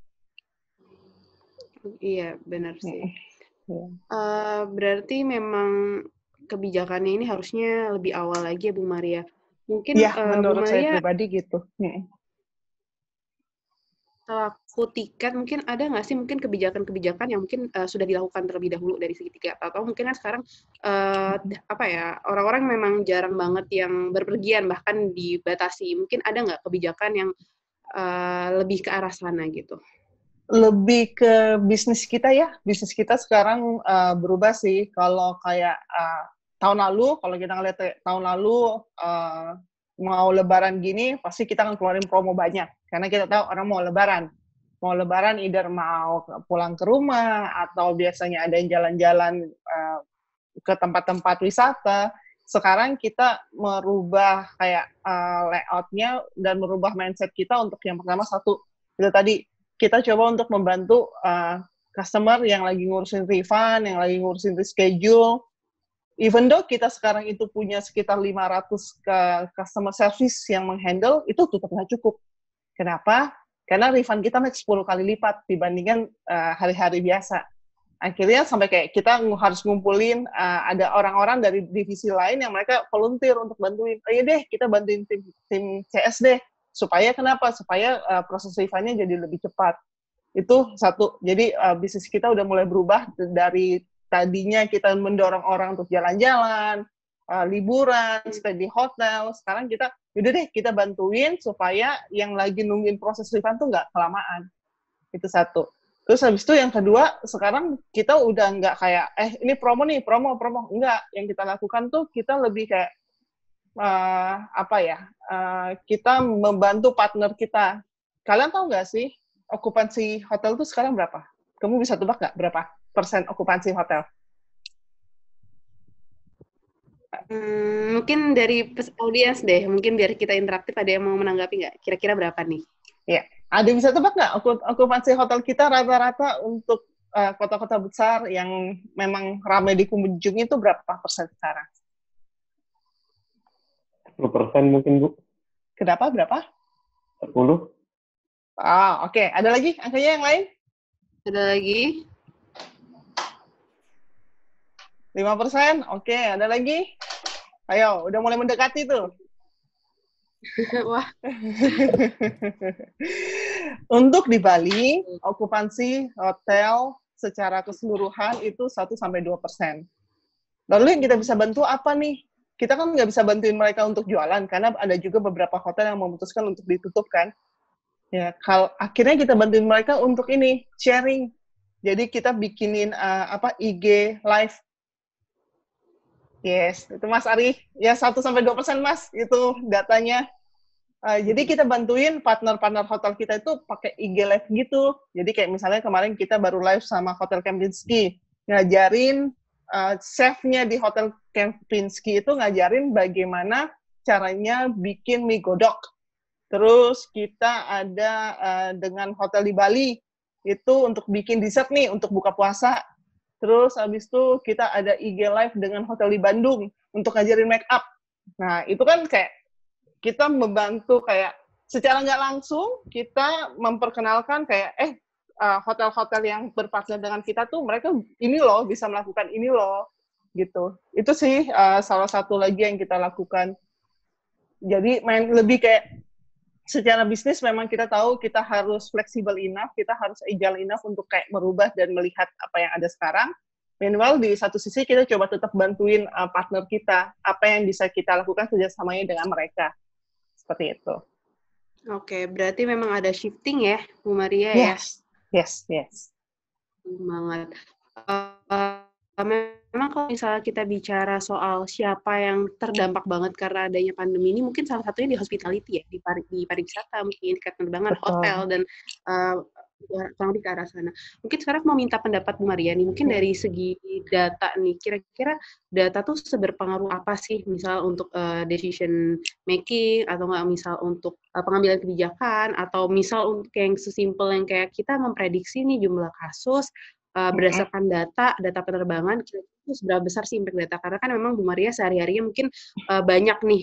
Iya, benar sih. Berarti memang kebijakannya ini harusnya lebih awal lagi ya, Bu Maria. Mungkin ya, menurut Bu Maria, saya pribadi gitu. Laku tiket, mungkin ada nggak sih mungkin kebijakan-kebijakan yang mungkin sudah dilakukan terlebih dahulu dari segi tiket, atau mungkin kan sekarang apa ya, orang-orang memang jarang banget yang berpergian, bahkan dibatasi. Mungkin ada nggak kebijakan yang lebih ke arah sana gitu? Lebih ke bisnis kita ya, bisnis kita sekarang berubah sih. Kalau kayak tahun lalu, kalau kita ngeliat tahun lalu mau lebaran gini, pasti kita akan keluarin promo banyak. Karena kita tahu orang mau lebaran. Mau lebaran either mau pulang ke rumah, atau biasanya ada yang jalan-jalan ke tempat-tempat wisata. Sekarang kita merubah kayak layout-nya dan merubah mindset kita untuk yang pertama satu, itu tadi, kita coba untuk membantu customer yang lagi ngurusin refund, yang lagi ngurusin reschedule. Even though kita sekarang itu punya sekitar 500 customer service yang menghandle, itu tetap nggak cukup. Kenapa? Karena refund kita naik 10 kali lipat dibandingkan hari-hari biasa. Akhirnya sampai kayak kita harus ngumpulin, ada orang-orang dari divisi lain yang mereka volunteer untuk bantuin. Ayo deh, kita bantuin tim CS deh. Supaya kenapa? Supaya proses refund-nya jadi lebih cepat. Itu satu. Jadi bisnis kita udah mulai berubah dari tadinya kita mendorong orang untuk jalan-jalan, liburan, stay di hotel. Sekarang kita, yaudah deh kita bantuin supaya yang lagi nungguin proses refund tuh nggak kelamaan. Itu satu. Terus habis itu yang kedua, sekarang kita udah nggak kayak, ini promo nih, promo. Enggak. Yang kita lakukan tuh kita lebih kayak, kita membantu partner kita. Kalian tahu nggak sih, okupansi hotel tuh sekarang berapa? Kamu bisa tebak nggak berapa persen okupansi hotel? Mungkin dari audiens deh, mungkin biar kita interaktif, ada yang mau menanggapi nggak? Kira-kira berapa nih? Ya, ada yang bisa tebak nggak okupansi hotel kita rata-rata untuk kota-kota besar yang memang ramai dikunjungi itu berapa persen sekarang? 10% mungkin, Bu. Kenapa? Berapa? 10. Oke. Ada lagi angkanya yang lain? Ada lagi? 5%? Oke, ada lagi? Ayo, udah mulai mendekati tuh. Wah. Untuk di Bali, okupansi hotel secara keseluruhan itu 1-2%. Lalu yang kita bisa bantu apa nih? Kita kan nggak bisa bantuin mereka untuk jualan, karena ada juga beberapa hotel yang memutuskan untuk ditutup kan. Ya, akhirnya kita bantuin mereka untuk ini, sharing. Jadi kita bikinin IG live. Yes, itu Mas Ari. Ya 1-2% Mas, itu datanya. Jadi kita bantuin partner-partner hotel kita itu pakai IG live gitu. Jadi kayak misalnya kemarin kita baru live sama Hotel Kempinski, ngajarin chef-nya di Hotel Kempinski itu ngajarin bagaimana caranya bikin mie godok. Terus kita ada dengan hotel di Bali, itu untuk bikin dessert nih, untuk buka puasa. Terus habis itu kita ada IG live dengan hotel di Bandung, untuk ngajarin make up. Nah, itu kan kayak kita membantu kayak secara nggak langsung kita memperkenalkan kayak hotel-hotel yang berpartner dengan kita tuh mereka ini loh bisa melakukan ini loh gitu. Itu sih salah satu lagi yang kita lakukan. Jadi lebih kayak secara bisnis memang kita tahu kita harus fleksibel enough, kita harus agile enough untuk kayak merubah dan melihat apa yang ada sekarang. Meanwhile, di satu sisi kita coba tetap bantuin partner kita, apa yang bisa kita lakukan kerjasamanya dengan mereka. Seperti itu. Oke, berarti memang ada shifting ya, Bu Maria ya? Yes. Banget. Memang kalau misalnya kita bicara soal siapa yang terdampak banget karena adanya pandemi ini, mungkin salah satunya di hospitality ya, di pariwisata mungkin, penerbangan, hotel, dan kurang lebih ke arah sana. Mungkin sekarang mau minta pendapat Bu Maria nih, mungkin dari segi data nih, kira-kira data tuh seberpengaruh apa sih, misal untuk decision making, atau nggak misal untuk pengambilan kebijakan, atau misal untuk yang sesimpel yang kayak kita memprediksi nih jumlah kasus, berdasarkan data penerbangan, kira-kira seberapa besar sih impact data? Karena kan memang Bu Maria sehari-harinya mungkin banyak nih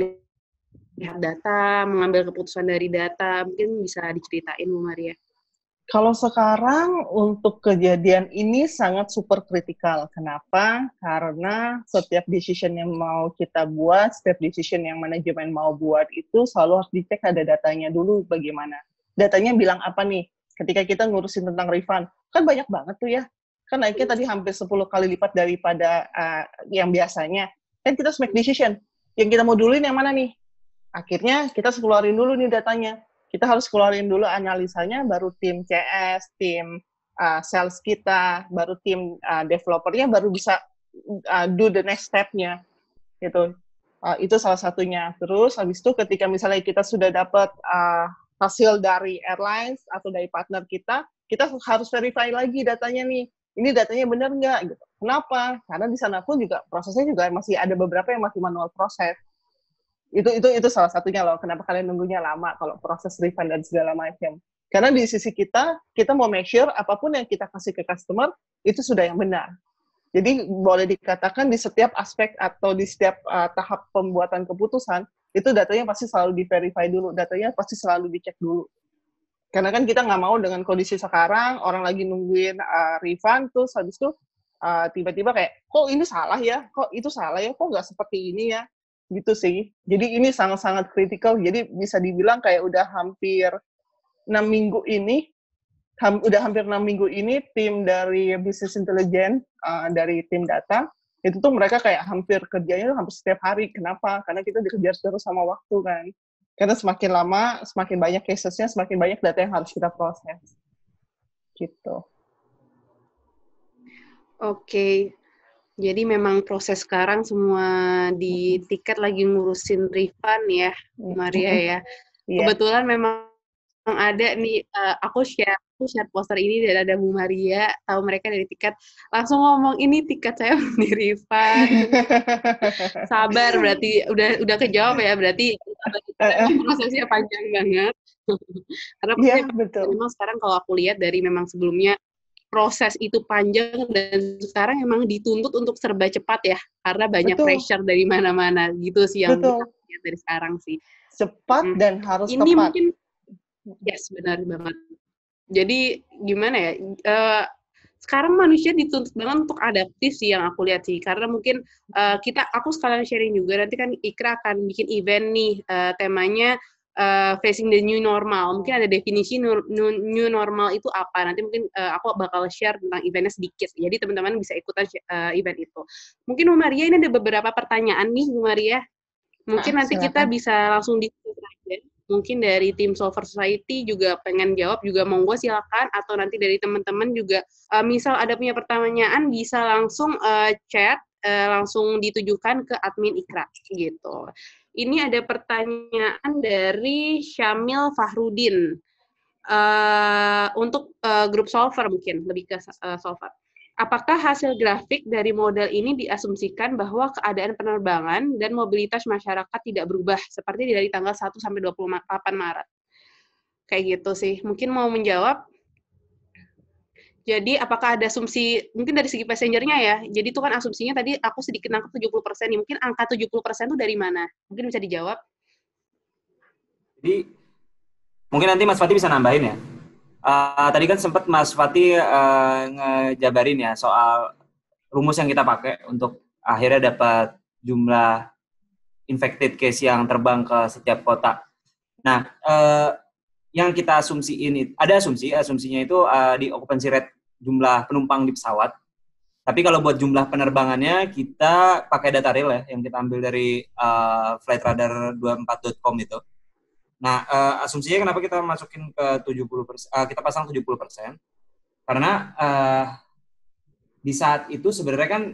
melihat data, mengambil keputusan dari data, mungkin bisa diceritain Bu Maria. Kalau sekarang untuk kejadian ini sangat super kritikal. Kenapa? Karena setiap decision yang mau kita buat, setiap decision yang manajemen mau buat itu selalu harus dicek ada datanya dulu bagaimana. Datanya bilang apa nih? Ketika kita ngurusin tentang refund, kan banyak banget tuh ya. Kan naiknya tadi hampir 10 kali lipat daripada yang biasanya. Kan kita harus make decision. Yang kita mau duluin yang mana nih? Akhirnya kita harus keluarin dulu nih datanya. Kita harus keluarin dulu analisanya, baru tim CS, tim sales kita, baru tim developernya baru bisa do the next step-nya. Gitu. Itu salah satunya. Terus habis itu ketika misalnya kita sudah dapat hasil dari airlines atau dari partner kita harus verify lagi datanya nih. Ini datanya benar nggak? Gitu. Kenapa? Karena di sana pun juga prosesnya juga masih ada beberapa yang masih manual proses. Itu salah satunya loh. Kenapa kalian nunggunya lama kalau proses refund dan segala macam? Karena di sisi kita mau make sure apapun yang kita kasih ke customer itu sudah yang benar. Jadi boleh dikatakan di setiap aspek atau di setiap tahap pembuatan keputusan itu datanya pasti selalu di-verify dulu, datanya pasti selalu dicek dulu. Karena kan kita nggak mau dengan kondisi sekarang orang lagi nungguin refund terus habis itu tiba-tiba kayak kok ini salah ya, kok itu salah ya, kok nggak seperti ini ya. Gitu sih. Jadi ini sangat-sangat kritikal. Jadi bisa dibilang kayak udah hampir 6 minggu ini, tim dari business intelligence, dari tim data, itu tuh mereka kayak hampir kerjanya hampir setiap hari. Kenapa? Karena kita dikejar terus sama waktu kan. Karena semakin lama, semakin banyak cases-nya, semakin banyak data yang harus kita proses. Gitu. Oke. Jadi memang proses sekarang semua di tiket lagi ngurusin refund ya, Maria ya. Kebetulan memang ada nih, aku share poster ini dan ada Bu Maria, tahu mereka dari tiket, langsung ngomong ini tiket saya belum di refund. Sabar berarti udah kejawab ya, berarti prosesnya panjang banget. Karena betul. Memang sekarang kalau aku lihat dari memang sebelumnya proses itu panjang dan sekarang emang dituntut untuk serba cepat ya, karena banyak pressure dari mana-mana gitu sih yang kita lihat dari sekarang sih. Cepat dan harus ini tepat. Mungkin, yes, benar banget. Jadi gimana ya? Sekarang manusia dituntut banget untuk adaptif sih yang aku lihat sih, karena mungkin aku sekalian sharing juga, nanti kan Ikra akan bikin event nih, temanya facing the new normal. Mungkin ada definisi new normal itu apa, nanti mungkin aku bakal share tentang eventnya sedikit, jadi teman-teman bisa ikutan event itu. Mungkin Bu Maria, ini ada beberapa pertanyaan nih Bu Maria, mungkin nanti silakan. kita bisa langsung diskusi aja. Mungkin dari tim Solver Society juga pengen jawab, juga monggo silakan, atau nanti dari teman-teman juga misal ada punya pertanyaan bisa langsung chat, langsung ditujukan ke admin Ikra gitu. Ini ada pertanyaan dari Syamil Fahrudin untuk grup Solver, mungkin lebih ke Solver. Apakah hasil grafik dari model ini diasumsikan bahwa keadaan penerbangan dan mobilitas masyarakat tidak berubah seperti dari tanggal 1 sampai 28 Maret? Kayak gitu sih. Mungkin mau menjawab. Jadi apakah ada asumsi, mungkin dari segi passengernya ya, jadi itu kan asumsinya tadi aku sedikit nangkep 70% nih, mungkin angka 70% itu dari mana? Mungkin bisa dijawab. Jadi, mungkin nanti Mas Fatih bisa nambahin ya. Tadi kan sempat Mas Fatih ngejabarin ya soal rumus yang kita pakai untuk akhirnya dapat jumlah infected case yang terbang ke setiap kota. Nah, yang kita asumsiin, ada asumsinya itu di occupancy rate jumlah penumpang di pesawat. Tapi kalau buat jumlah penerbangannya kita pakai data real ya, yang kita ambil dari flightradar24.com itu. Nah, asumsinya kenapa kita masukin ke 70%, kita pasang 70%, karena di saat itu sebenarnya kan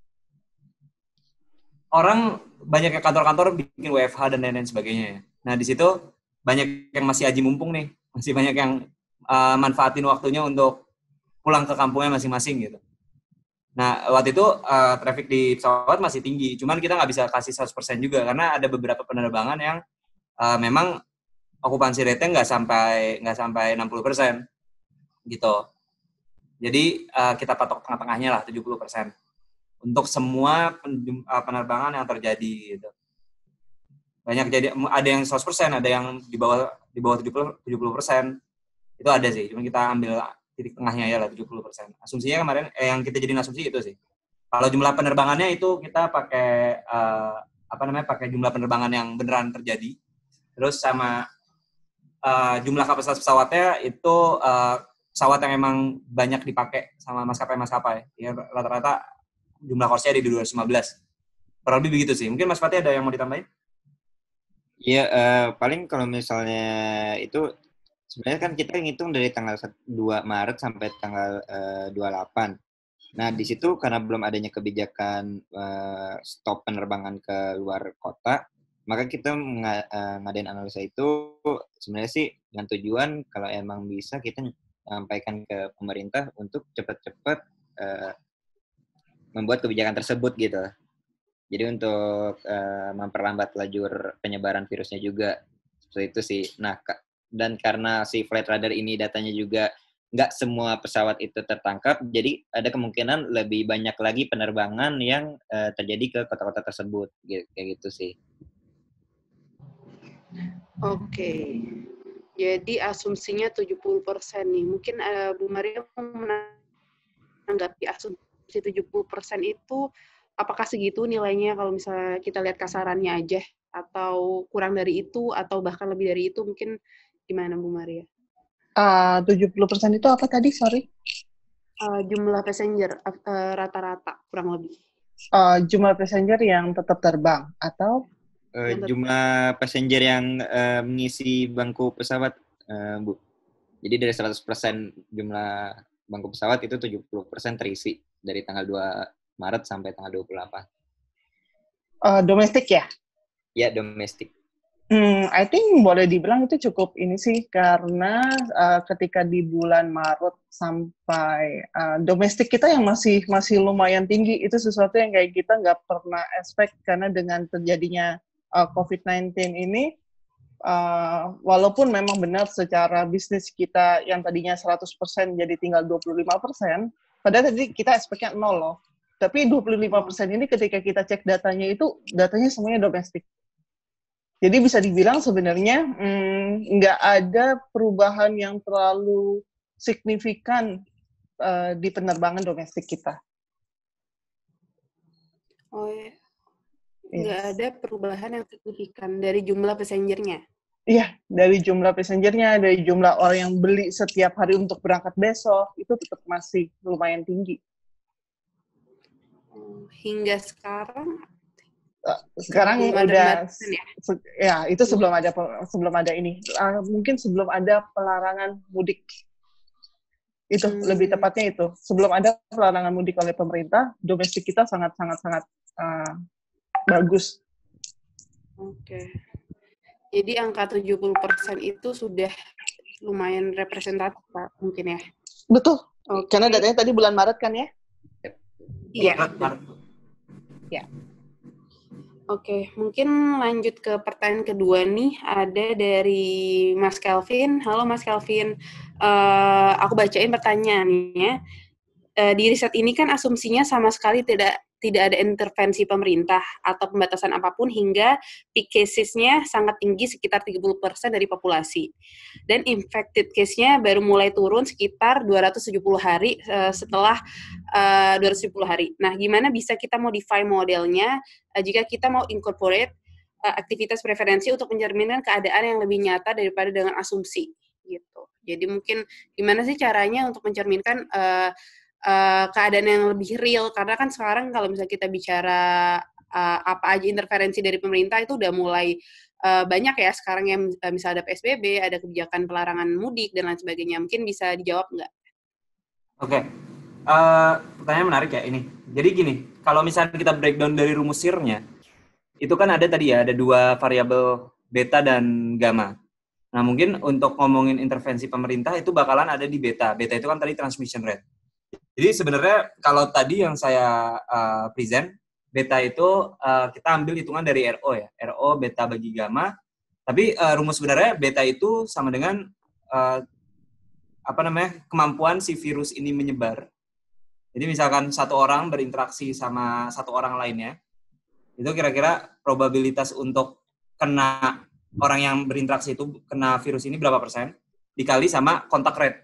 orang banyak yang kantor-kantor bikin WFH dan lain-lain sebagainya ya. Nah, di situ banyak yang masih aji mumpung nih, masih banyak yang manfaatin waktunya untuk pulang ke kampungnya masing-masing gitu. Nah, waktu itu traffic di pesawat masih tinggi, cuman kita nggak bisa kasih 100% juga, karena ada beberapa penerbangan yang memang okupansi rate-nya nggak sampai 60% gitu. Jadi kita patok tengah-tengahnya lah 70% untuk semua penerbangan yang terjadi gitu. Banyak jadi ada yang 100%, ada yang di bawah 70%. Itu ada sih, cuma kita ambil titik tengahnya ya lah 70%. Asumsinya kemarin yang kita jadiin asumsi itu sih. Kalau jumlah penerbangannya itu kita pakai pakai jumlah penerbangan yang beneran terjadi. Terus sama jumlah kapasitas pesawatnya itu pesawat yang emang banyak dipakai sama maskapai. Ya, rata-rata jumlah course-nya di 215. Kurang lebih begitu sih. Mungkin Mas Fatih ada yang mau ditambahin? Iya, paling kalau misalnya itu sebenarnya kan kita ngitung dari tanggal 2 Maret sampai tanggal 28. Nah, di situ karena belum adanya kebijakan stop penerbangan ke luar kota, maka kita ngadain analisa itu sebenarnya sih dengan tujuan kalau emang bisa kita sampaikan ke pemerintah untuk cepat-cepat membuat kebijakan tersebut gitu. Jadi untuk memperlambat lajur penyebaran virusnya juga. Seperti itu sih. Nah, dan karena si flight radar ini datanya juga nggak semua pesawat itu tertangkap, jadi ada kemungkinan lebih banyak lagi penerbangan yang terjadi ke kota-kota tersebut. Kayak gitu sih. Oke. Jadi asumsinya 70% nih. Mungkin Bu Maria mau menanggapi asumsi 70% itu apakah segitu nilainya kalau misalnya kita lihat kasarannya aja, atau kurang dari itu, atau bahkan lebih dari itu, mungkin gimana Bu Maria? 70% itu apa tadi, sorry? Jumlah passenger rata-rata kurang lebih. Jumlah passenger yang tetap terbang, atau? Jumlah passenger yang mengisi bangku pesawat, Bu. Jadi dari 100% jumlah bangku pesawat itu 70% terisi dari tanggal 2 Maret sampai tanggal 28. Domestik ya? Ya, domestik. I think boleh dibilang itu cukup ini sih, karena ketika di bulan Maret sampai domestik kita yang masih lumayan tinggi, itu sesuatu yang kayak kita nggak pernah expect, karena dengan terjadinya COVID-19 ini, walaupun memang benar secara bisnis kita yang tadinya 100% jadi tinggal 25%, padahal tadi kita expect-nya 0 loh. Tapi 25% ini ketika kita cek datanya semuanya domestik. Jadi bisa dibilang sebenarnya nggak ada perubahan yang terlalu signifikan di penerbangan domestik kita. Oh ya. Nggak ada perubahan yang signifikan dari jumlah passengernya? Iya, dari jumlah passengernya, dari jumlah orang yang beli setiap hari untuk berangkat besok, itu tetap masih lumayan tinggi. Hingga sekarang? Sekarang udah, ya itu sebelum ada ini. Mungkin sebelum ada pelarangan mudik. Itu lebih tepatnya itu. Sebelum ada pelarangan mudik oleh pemerintah, domestik kita sangat bagus. Oke. Jadi angka 70% itu sudah lumayan representatif, Pak, mungkin ya? Betul. Okay. Karena datanya tadi bulan Maret kan ya? Iya. Ya. Oke, mungkin lanjut ke pertanyaan kedua nih. Ada dari Mas Kelvin. Halo Mas Kelvin. Aku bacain pertanyaannya. Di riset ini kan asumsinya sama sekali tidak ada intervensi pemerintah atau pembatasan apapun hingga peak cases-nya sangat tinggi sekitar 30% dari populasi. Dan infected case-nya baru mulai turun sekitar 270 hari setelah 270 hari. Nah, gimana bisa kita modify modelnya jika kita mau incorporate aktivitas preferensi untuk mencerminkan keadaan yang lebih nyata daripada dengan asumsi gitu. Jadi mungkin gimana sih caranya untuk mencerminkan keadaan yang lebih real, karena kan sekarang kalau misalnya kita bicara apa aja interferensi dari pemerintah itu udah mulai banyak ya sekarang yang misalnya ada PSBB, ada kebijakan pelarangan mudik dan lain sebagainya. Mungkin bisa dijawab nggak? Oke. Pertanyaan menarik ya ini. Jadi gini, kalau misalnya kita breakdown dari rumus SIR-nya, itu kan ada tadi ya, ada dua variabel beta dan gamma. Nah, mungkin untuk ngomongin intervensi pemerintah itu bakalan ada di beta. Beta itu kan tadi transmission rate. Jadi sebenarnya kalau tadi yang saya present, beta itu kita ambil hitungan dari RO ya. RO beta bagi gamma. Tapi rumus sebenarnya beta itu sama dengan kemampuan si virus ini menyebar. Jadi misalkan satu orang berinteraksi sama satu orang lainnya, itu kira-kira probabilitas untuk kena orang yang berinteraksi itu kena virus ini berapa persen dikali sama kontak rate.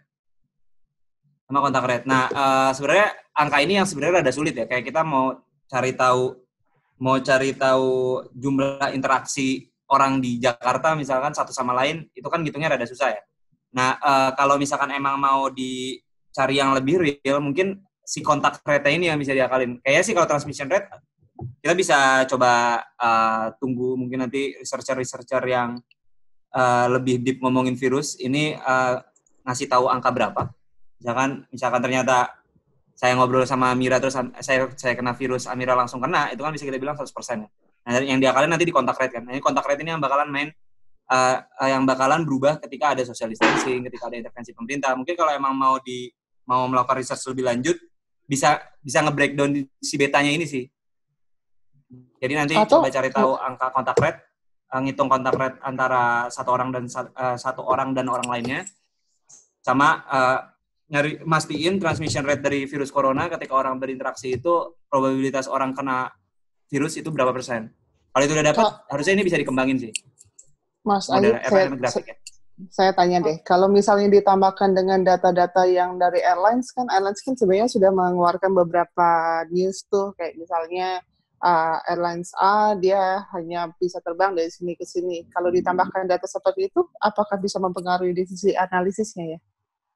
Nah, sebenarnya angka ini yang sebenarnya rada sulit ya. Kayak kita mau cari tahu jumlah interaksi orang di Jakarta misalkan satu sama lain, itu kan ngitungnya rada susah ya. Nah, kalau misalkan emang mau dicari yang lebih real, mungkin si kontak rate ini yang bisa diakalin. Kayaknya sih kalau transmission rate, kita bisa coba tunggu mungkin nanti researcher yang lebih deep ngomongin virus ini ngasih tahu angka berapa. Misalkan ternyata saya ngobrol sama Amira terus saya kena virus, Amira langsung kena, itu kan bisa kita bilang 100% ya. Nah, yang diakalin nanti di kontak rate kan. Nah, ini kontak rate ini yang bakalan yang bakalan berubah ketika ada social distancing, ketika ada intervensi pemerintah. Mungkin kalau emang mau melakukan research lebih lanjut, bisa nge-breakdown si betanya ini sih. Jadi nanti coba cari tahu angka kontak rate, ngitung kontak rate antara satu orang dan orang lainnya, sama mastiin transmission rate dari virus corona ketika orang berinteraksi itu probabilitas orang kena virus itu berapa persen. Kalau itu udah dapat, harusnya ini bisa dikembangin sih. Mas Ayub, saya tanya deh, kalau misalnya ditambahkan dengan data-data yang dari airlines kan sebenarnya sudah mengeluarkan beberapa news tuh, kayak misalnya airlines A, dia hanya bisa terbang dari sini ke sini. Kalau ditambahkan data seperti itu, apakah bisa mempengaruhi di sisi analisisnya ya?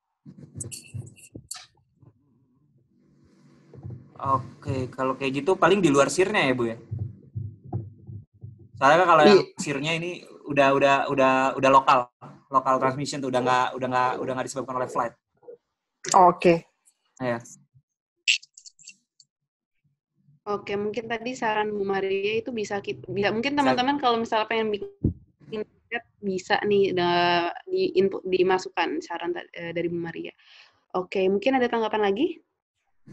Oke, kalau kayak gitu paling di luar SIR-nya ya, Bu ya? Soalnya kalau yang SIR-nya ini udah lokal transmission tuh udah nggak disebabkan oleh flight. Oke. Ya. Oke, mungkin tadi saran Bu Maria itu bisa mungkin teman-teman kalau misalnya pengen bikin bisa nih dimasukkan saran dari Bu Maria. Oke, mungkin ada tanggapan lagi?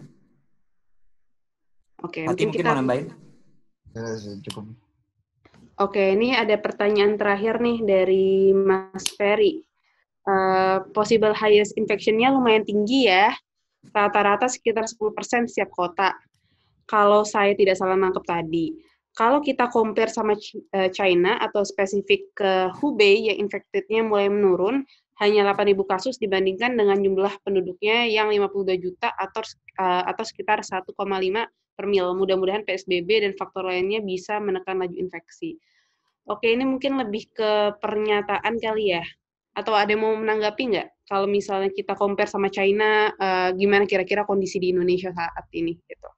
Oke, mungkin mungkin mau nambahin? Cukup. Oke, ini ada pertanyaan terakhir nih dari Mas Ferry. Possible highest infection-nya lumayan tinggi ya, rata-rata sekitar 10% setiap kota. Kalau saya tidak salah nangkep tadi. Kalau kita compare sama China atau spesifik ke Hubei yang infected-nya mulai menurun, hanya 8.000 kasus dibandingkan dengan jumlah penduduknya yang 52 juta atau sekitar 1,5 per mil. Mudah-mudahan PSBB dan faktor lainnya bisa menekan laju infeksi. Oke, ini mungkin lebih ke pernyataan kali ya. Atau ada yang mau menanggapi nggak? Kalau misalnya kita compare sama China, gimana kira-kira kondisi di Indonesia saat ini? Gitu.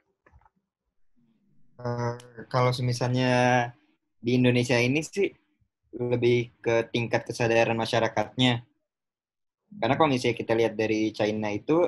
Kalau misalnya di Indonesia ini sih lebih ke tingkat kesadaran masyarakatnya. Karena kalau misalnya kita lihat dari China itu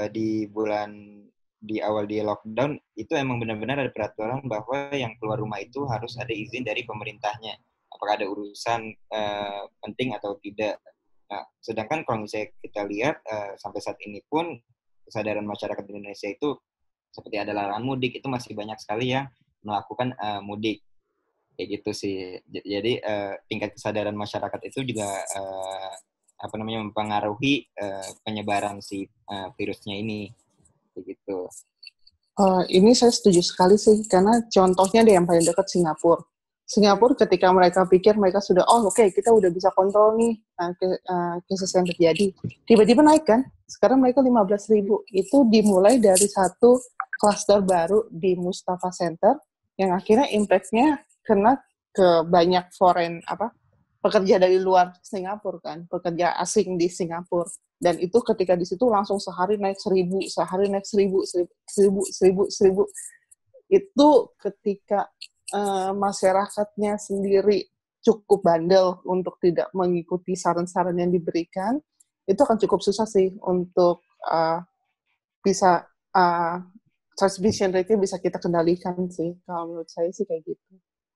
di awal di lockdown itu emang benar-benar ada peraturan bahwa yang keluar rumah itu harus ada izin dari pemerintahnya. Apakah ada urusan penting atau tidak. Nah, sedangkan kalau misalnya kita lihat sampai saat ini pun kesadaran masyarakat di Indonesia itu seperti ada larangan mudik itu masih banyak sekali yang melakukan mudik kayak gitu sih. Jadi tingkat kesadaran masyarakat itu juga mempengaruhi penyebaran si virusnya ini kayak gitu. Ini saya setuju sekali sih, karena contohnya deh yang paling dekat Singapura. Singapura ketika mereka pikir mereka sudah, kita udah bisa kontrol nih kasus yang terjadi. Tiba-tiba naik kan, sekarang mereka 15.000. Itu dimulai dari satu klaster baru di Mustafa Center, yang akhirnya impact-nya kena ke banyak pekerja dari luar Singapura kan, pekerja asing di Singapura. Dan itu ketika di situ langsung sehari naik 1.000, sehari naik 1.000. Itu ketika masyarakatnya sendiri cukup bandel untuk tidak mengikuti saran-saran yang diberikan, itu akan cukup susah sih untuk bisa transmission rate-nya bisa kita kendalikan sih. Kalau menurut saya sih kayak gitu.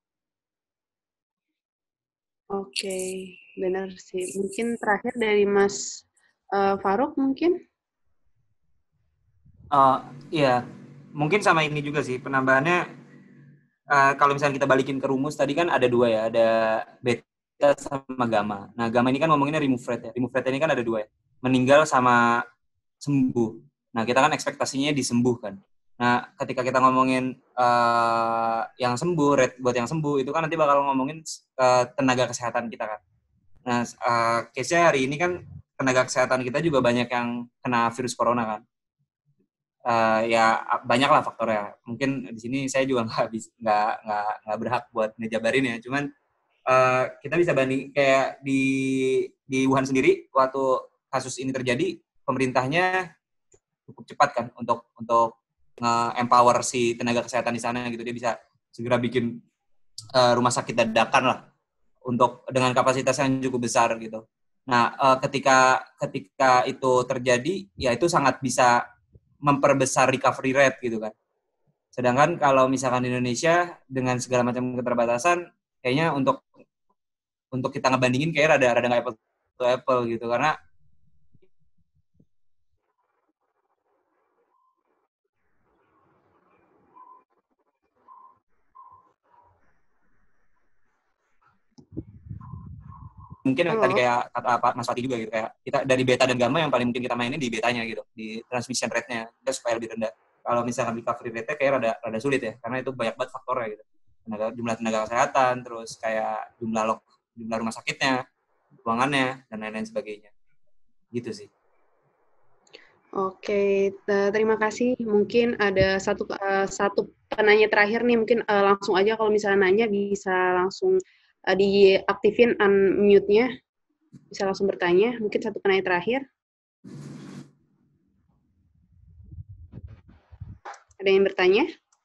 Oke, benar sih. Mungkin terakhir dari Mas Farouk mungkin? Iya, mungkin sama ini juga sih penambahannya. Kalau misalnya kita balikin ke rumus tadi kan ada dua ya, ada beta sama gamma. Nah, gamma ini kan ngomonginnya remove rate ya. Remove rate ini kan ada dua ya, meninggal sama sembuh. Nah, kita kan ekspektasinya disembuhkan. Nah, ketika kita ngomongin yang sembuh, rate buat yang sembuh, itu kan nanti bakal ngomongin tenaga kesehatan kita kan. Nah, case-nya hari ini kan tenaga kesehatan kita juga banyak yang kena virus corona kan. Ya banyak lah faktornya. Mungkin di sini saya juga nggak berhak buat ngejabarin ya. Cuman kita bisa banding kayak di Wuhan sendiri waktu kasus ini terjadi, pemerintahnya cukup cepat kan untuk nge-empower si tenaga kesehatan di sana gitu. Dia bisa segera bikin rumah sakit dadakan lah untuk dengan kapasitas yang cukup besar gitu. Nah, ketika itu terjadi, ya itu sangat bisa memperbesar recovery rate gitu kan. Sedangkan kalau misalkan di Indonesia dengan segala macam keterbatasan, kayaknya untuk kita ngebandingin kayak rada nggak apple to apple gitu, karena mungkin tadi kayak kata Mas Fatih juga gitu, kayak kita dari beta dan gamma yang paling mungkin kita mainin di betanya gitu, di transmission rate-nya supaya lebih rendah. Kalau misalkan recovery rate-nya kayak rada sulit ya, karena itu banyak banget faktornya gitu. Jumlah tenaga kesehatan, terus kayak jumlah rumah sakitnya, ruangannya, dan lain-lain sebagainya. Gitu sih. Oke, terima kasih. Mungkin ada satu penanya terakhir nih, mungkin langsung aja kalau misalnya nanya bisa langsung diaktifin unmute-nya, bisa langsung bertanya. Mungkin satu penanya terakhir. Ada yang bertanya?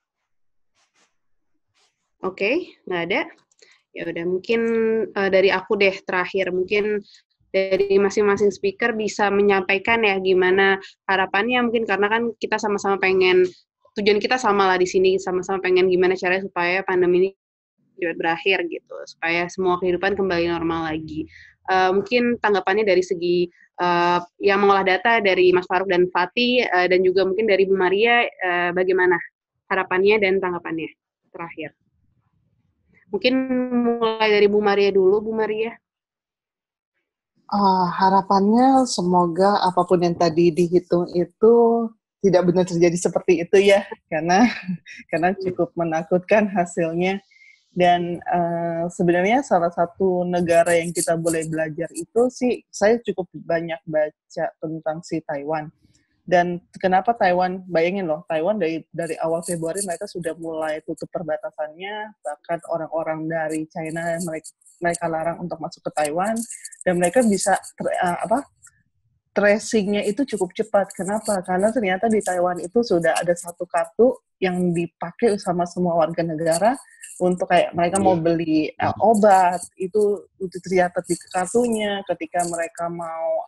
Oke, nggak ada. Ya udah, mungkin dari aku deh terakhir. Mungkin dari masing-masing speaker bisa menyampaikan ya gimana harapannya, mungkin karena kan kita sama-sama pengen, tujuan kita sama lah di sini, sama-sama pengen gimana caranya supaya pandemi ini cepat berakhir gitu, supaya semua kehidupan kembali normal lagi. Mungkin tanggapannya dari segi yang mengolah data dari Mas Farouk dan Fatih, dan juga mungkin dari Bu Maria, bagaimana harapannya dan tanggapannya terakhir. Mungkin mulai dari Bu Maria dulu, Bu Maria. Harapannya semoga apapun yang tadi dihitung itu tidak benar terjadi seperti itu ya, karena cukup menakutkan hasilnya. Dan sebenarnya salah satu negara yang kita boleh belajar itu sih, saya cukup banyak baca tentang si Taiwan. Dan kenapa Taiwan? Bayangin loh, Taiwan dari awal Februari mereka sudah mulai tutup perbatasannya, bahkan orang-orang dari China mereka larang untuk masuk ke Taiwan, dan mereka bisa tracing-nya itu cukup cepat. Kenapa? Karena ternyata di Taiwan itu sudah ada satu kartu yang dipakai sama semua warga negara untuk kayak mereka mau beli obat, itu tercatat di kartunya. Ketika mereka mau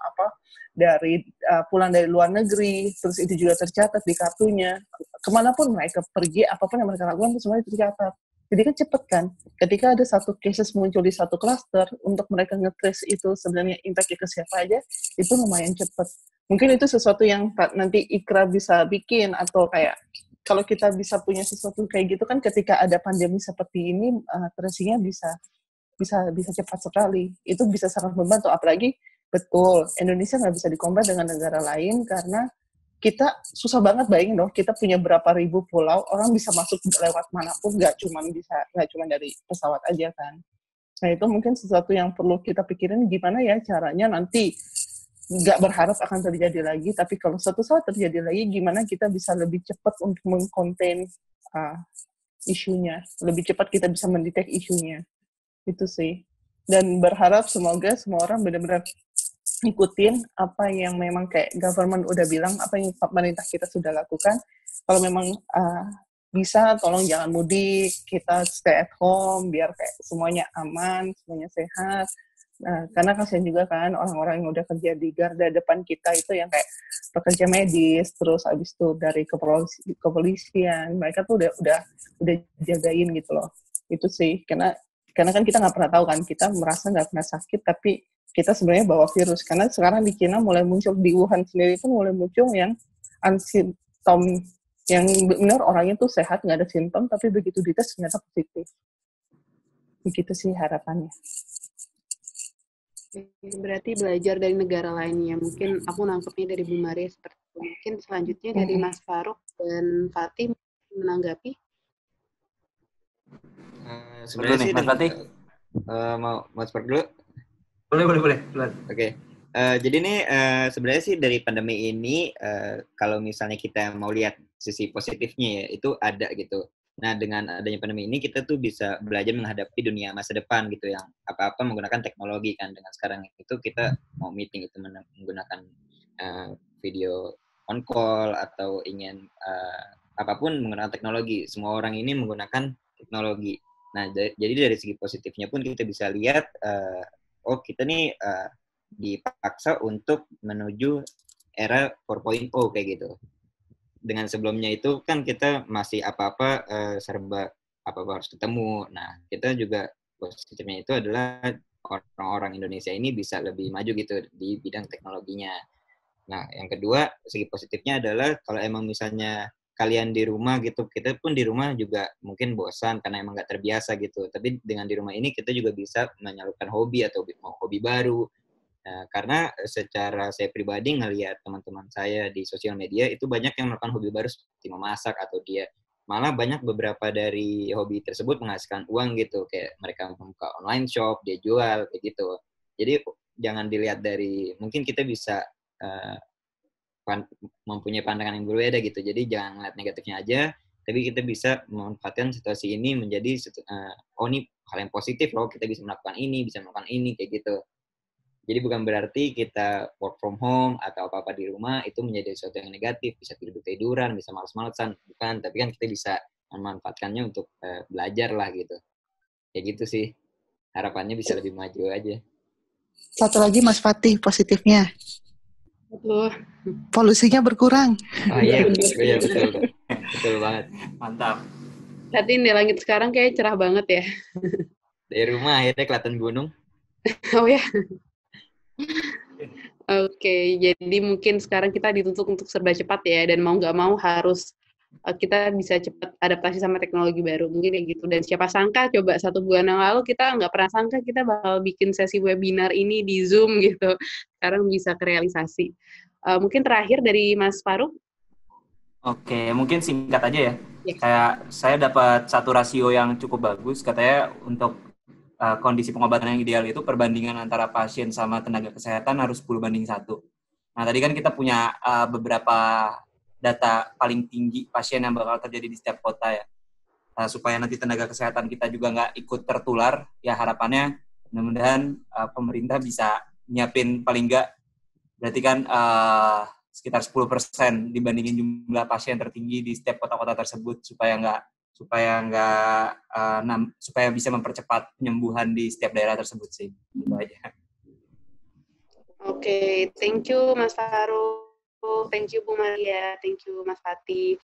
pulang dari luar negeri, terus itu juga tercatat di kartunya. Kemanapun mereka pergi, apapun yang mereka lakukan, itu semuanya tercatat. Jadi kan cepet kan, ketika ada satu cases muncul di satu cluster, untuk mereka nge-trace itu sebenarnya impact-nya ke siapa aja, itu lumayan cepet. Mungkin itu sesuatu yang nanti Ikra bisa bikin, atau kayak, kalau kita bisa punya sesuatu kayak gitu kan, ketika ada pandemi seperti ini, tracing-nya bisa cepat sekali. Itu bisa sangat membantu, apalagi betul, Indonesia nggak bisa di-compare dengan negara lain, karena kita susah banget bayangin dong, kita punya berapa ribu pulau, orang bisa masuk lewat manapun, nggak cuma dari pesawat aja kan. Nah itu mungkin sesuatu yang perlu kita pikirin, gimana ya caranya nanti, nggak berharap akan terjadi lagi, tapi kalau suatu saat terjadi lagi, gimana kita bisa lebih cepat untuk mengkonten isunya, lebih cepat kita bisa mendetek isunya, itu sih. Dan berharap semoga semua orang benar-benar ikutin apa yang memang kayak government udah bilang, apa yang pemerintah kita sudah lakukan. Kalau memang bisa, tolong jangan mudik, kita stay at home, biar kayak semuanya aman, semuanya sehat. Karena kasihan juga kan orang-orang yang udah kerja di garda depan kita itu yang kayak pekerja medis, terus abis itu dari kepolisian, mereka tuh udah jagain gitu loh. Itu sih, karena kan kita nggak pernah tahu kan, kita merasa nggak pernah sakit, tapi kita sebenarnya bawa virus. Karena sekarang di China mulai muncul, di Wuhan sendiri pun mulai muncul yang unsimptom, yang benar orangnya tuh sehat, nggak ada simptom, tapi begitu dites ternyata positif. Begitu sih harapannya. Berarti belajar dari negara lainnya. Mungkin aku nangkepnya dari Bu Maria seperti itu. Mungkin selanjutnya dari Mas Faruk dan Fatih menanggapi. Sebenarnya sih, Mas Fatih. Mau start dulu? Boleh. Oke. Jadi nih sebenarnya sih dari pandemi ini, kalau misalnya kita mau lihat sisi positifnya ya, itu ada gitu. Nah, dengan adanya pandemi ini kita tuh bisa belajar menghadapi dunia masa depan gitu, yang apa-apa menggunakan teknologi kan. Dengan sekarang itu kita mau meeting itu menggunakan video on call, atau ingin apapun menggunakan teknologi. Semua orang ini menggunakan teknologi. Nah, jadi dari segi positifnya pun kita bisa lihat, kita nih dipaksa untuk menuju era 4.0 kayak gitu. Dengan sebelumnya itu kan kita masih apa-apa serba apa-apa harus ketemu. Nah, kita juga positifnya itu adalah orang-orang Indonesia ini bisa lebih maju gitu di bidang teknologinya. Nah, yang kedua, segi positifnya adalah kalau emang misalnya kalian di rumah gitu, kita pun di rumah juga mungkin bosan karena emang nggak terbiasa gitu. Tapi dengan di rumah ini kita juga bisa menyalurkan hobi atau hobi baru. Nah, karena secara saya pribadi ngelihat teman-teman saya di sosial media itu banyak yang melakukan hobi baru seperti memasak, atau dia malah banyak beberapa dari hobi tersebut menghasilkan uang gitu, kayak mereka membuka online shop, dia jual kayak gitu. Jadi jangan dilihat dari, mungkin kita bisa mempunyai pandangan yang berbeda gitu. Jadi jangan lihat negatifnya aja, tapi kita bisa memanfaatkan situasi ini menjadi ini hal yang positif loh, kita bisa melakukan ini kayak gitu. Jadi bukan berarti kita work from home atau apa-apa di rumah itu menjadi sesuatu yang negatif, bisa tidur-tiduran, bisa malas-malasan, bukan. Tapi kan kita bisa memanfaatkannya untuk belajar lah gitu. Kayak gitu sih. Harapannya bisa lebih maju aja. Satu lagi Mas Fatih, positifnya. Betul. Polusinya berkurang. Oh iya, betul. Betul banget. Mantap. Lihat ini langit sekarang kayak cerah banget ya. Dari rumah akhirnya kelihatan gunung. Oh ya. Oke, jadi mungkin sekarang kita dituntut untuk serba cepat ya, dan mau nggak mau harus kita bisa cepat adaptasi sama teknologi baru, mungkin kayak gitu. Dan siapa sangka coba 1 bulan yang lalu kita nggak pernah sangka kita bakal bikin sesi webinar ini di Zoom gitu. Sekarang bisa kerealisasi. Mungkin terakhir dari Mas Faruk. Oke, mungkin singkat aja ya. Ya. Kayak saya dapat satu rasio yang cukup bagus, katanya untuk kondisi pengobatan yang ideal itu perbandingan antara pasien sama tenaga kesehatan harus 10:1. Nah, tadi kan kita punya beberapa data paling tinggi pasien yang bakal terjadi di setiap kota ya. Supaya nanti tenaga kesehatan kita juga nggak ikut tertular, ya harapannya mudah-mudahan pemerintah bisa nyiapin paling nggak, berarti kan sekitar 10% dibandingin jumlah pasien tertinggi di setiap kota-kota tersebut supaya bisa mempercepat penyembuhan di setiap daerah tersebut sih. Itu aja. Oke, thank you Mas Faruk, thank you Bu Maria, thank you Mas Fatih.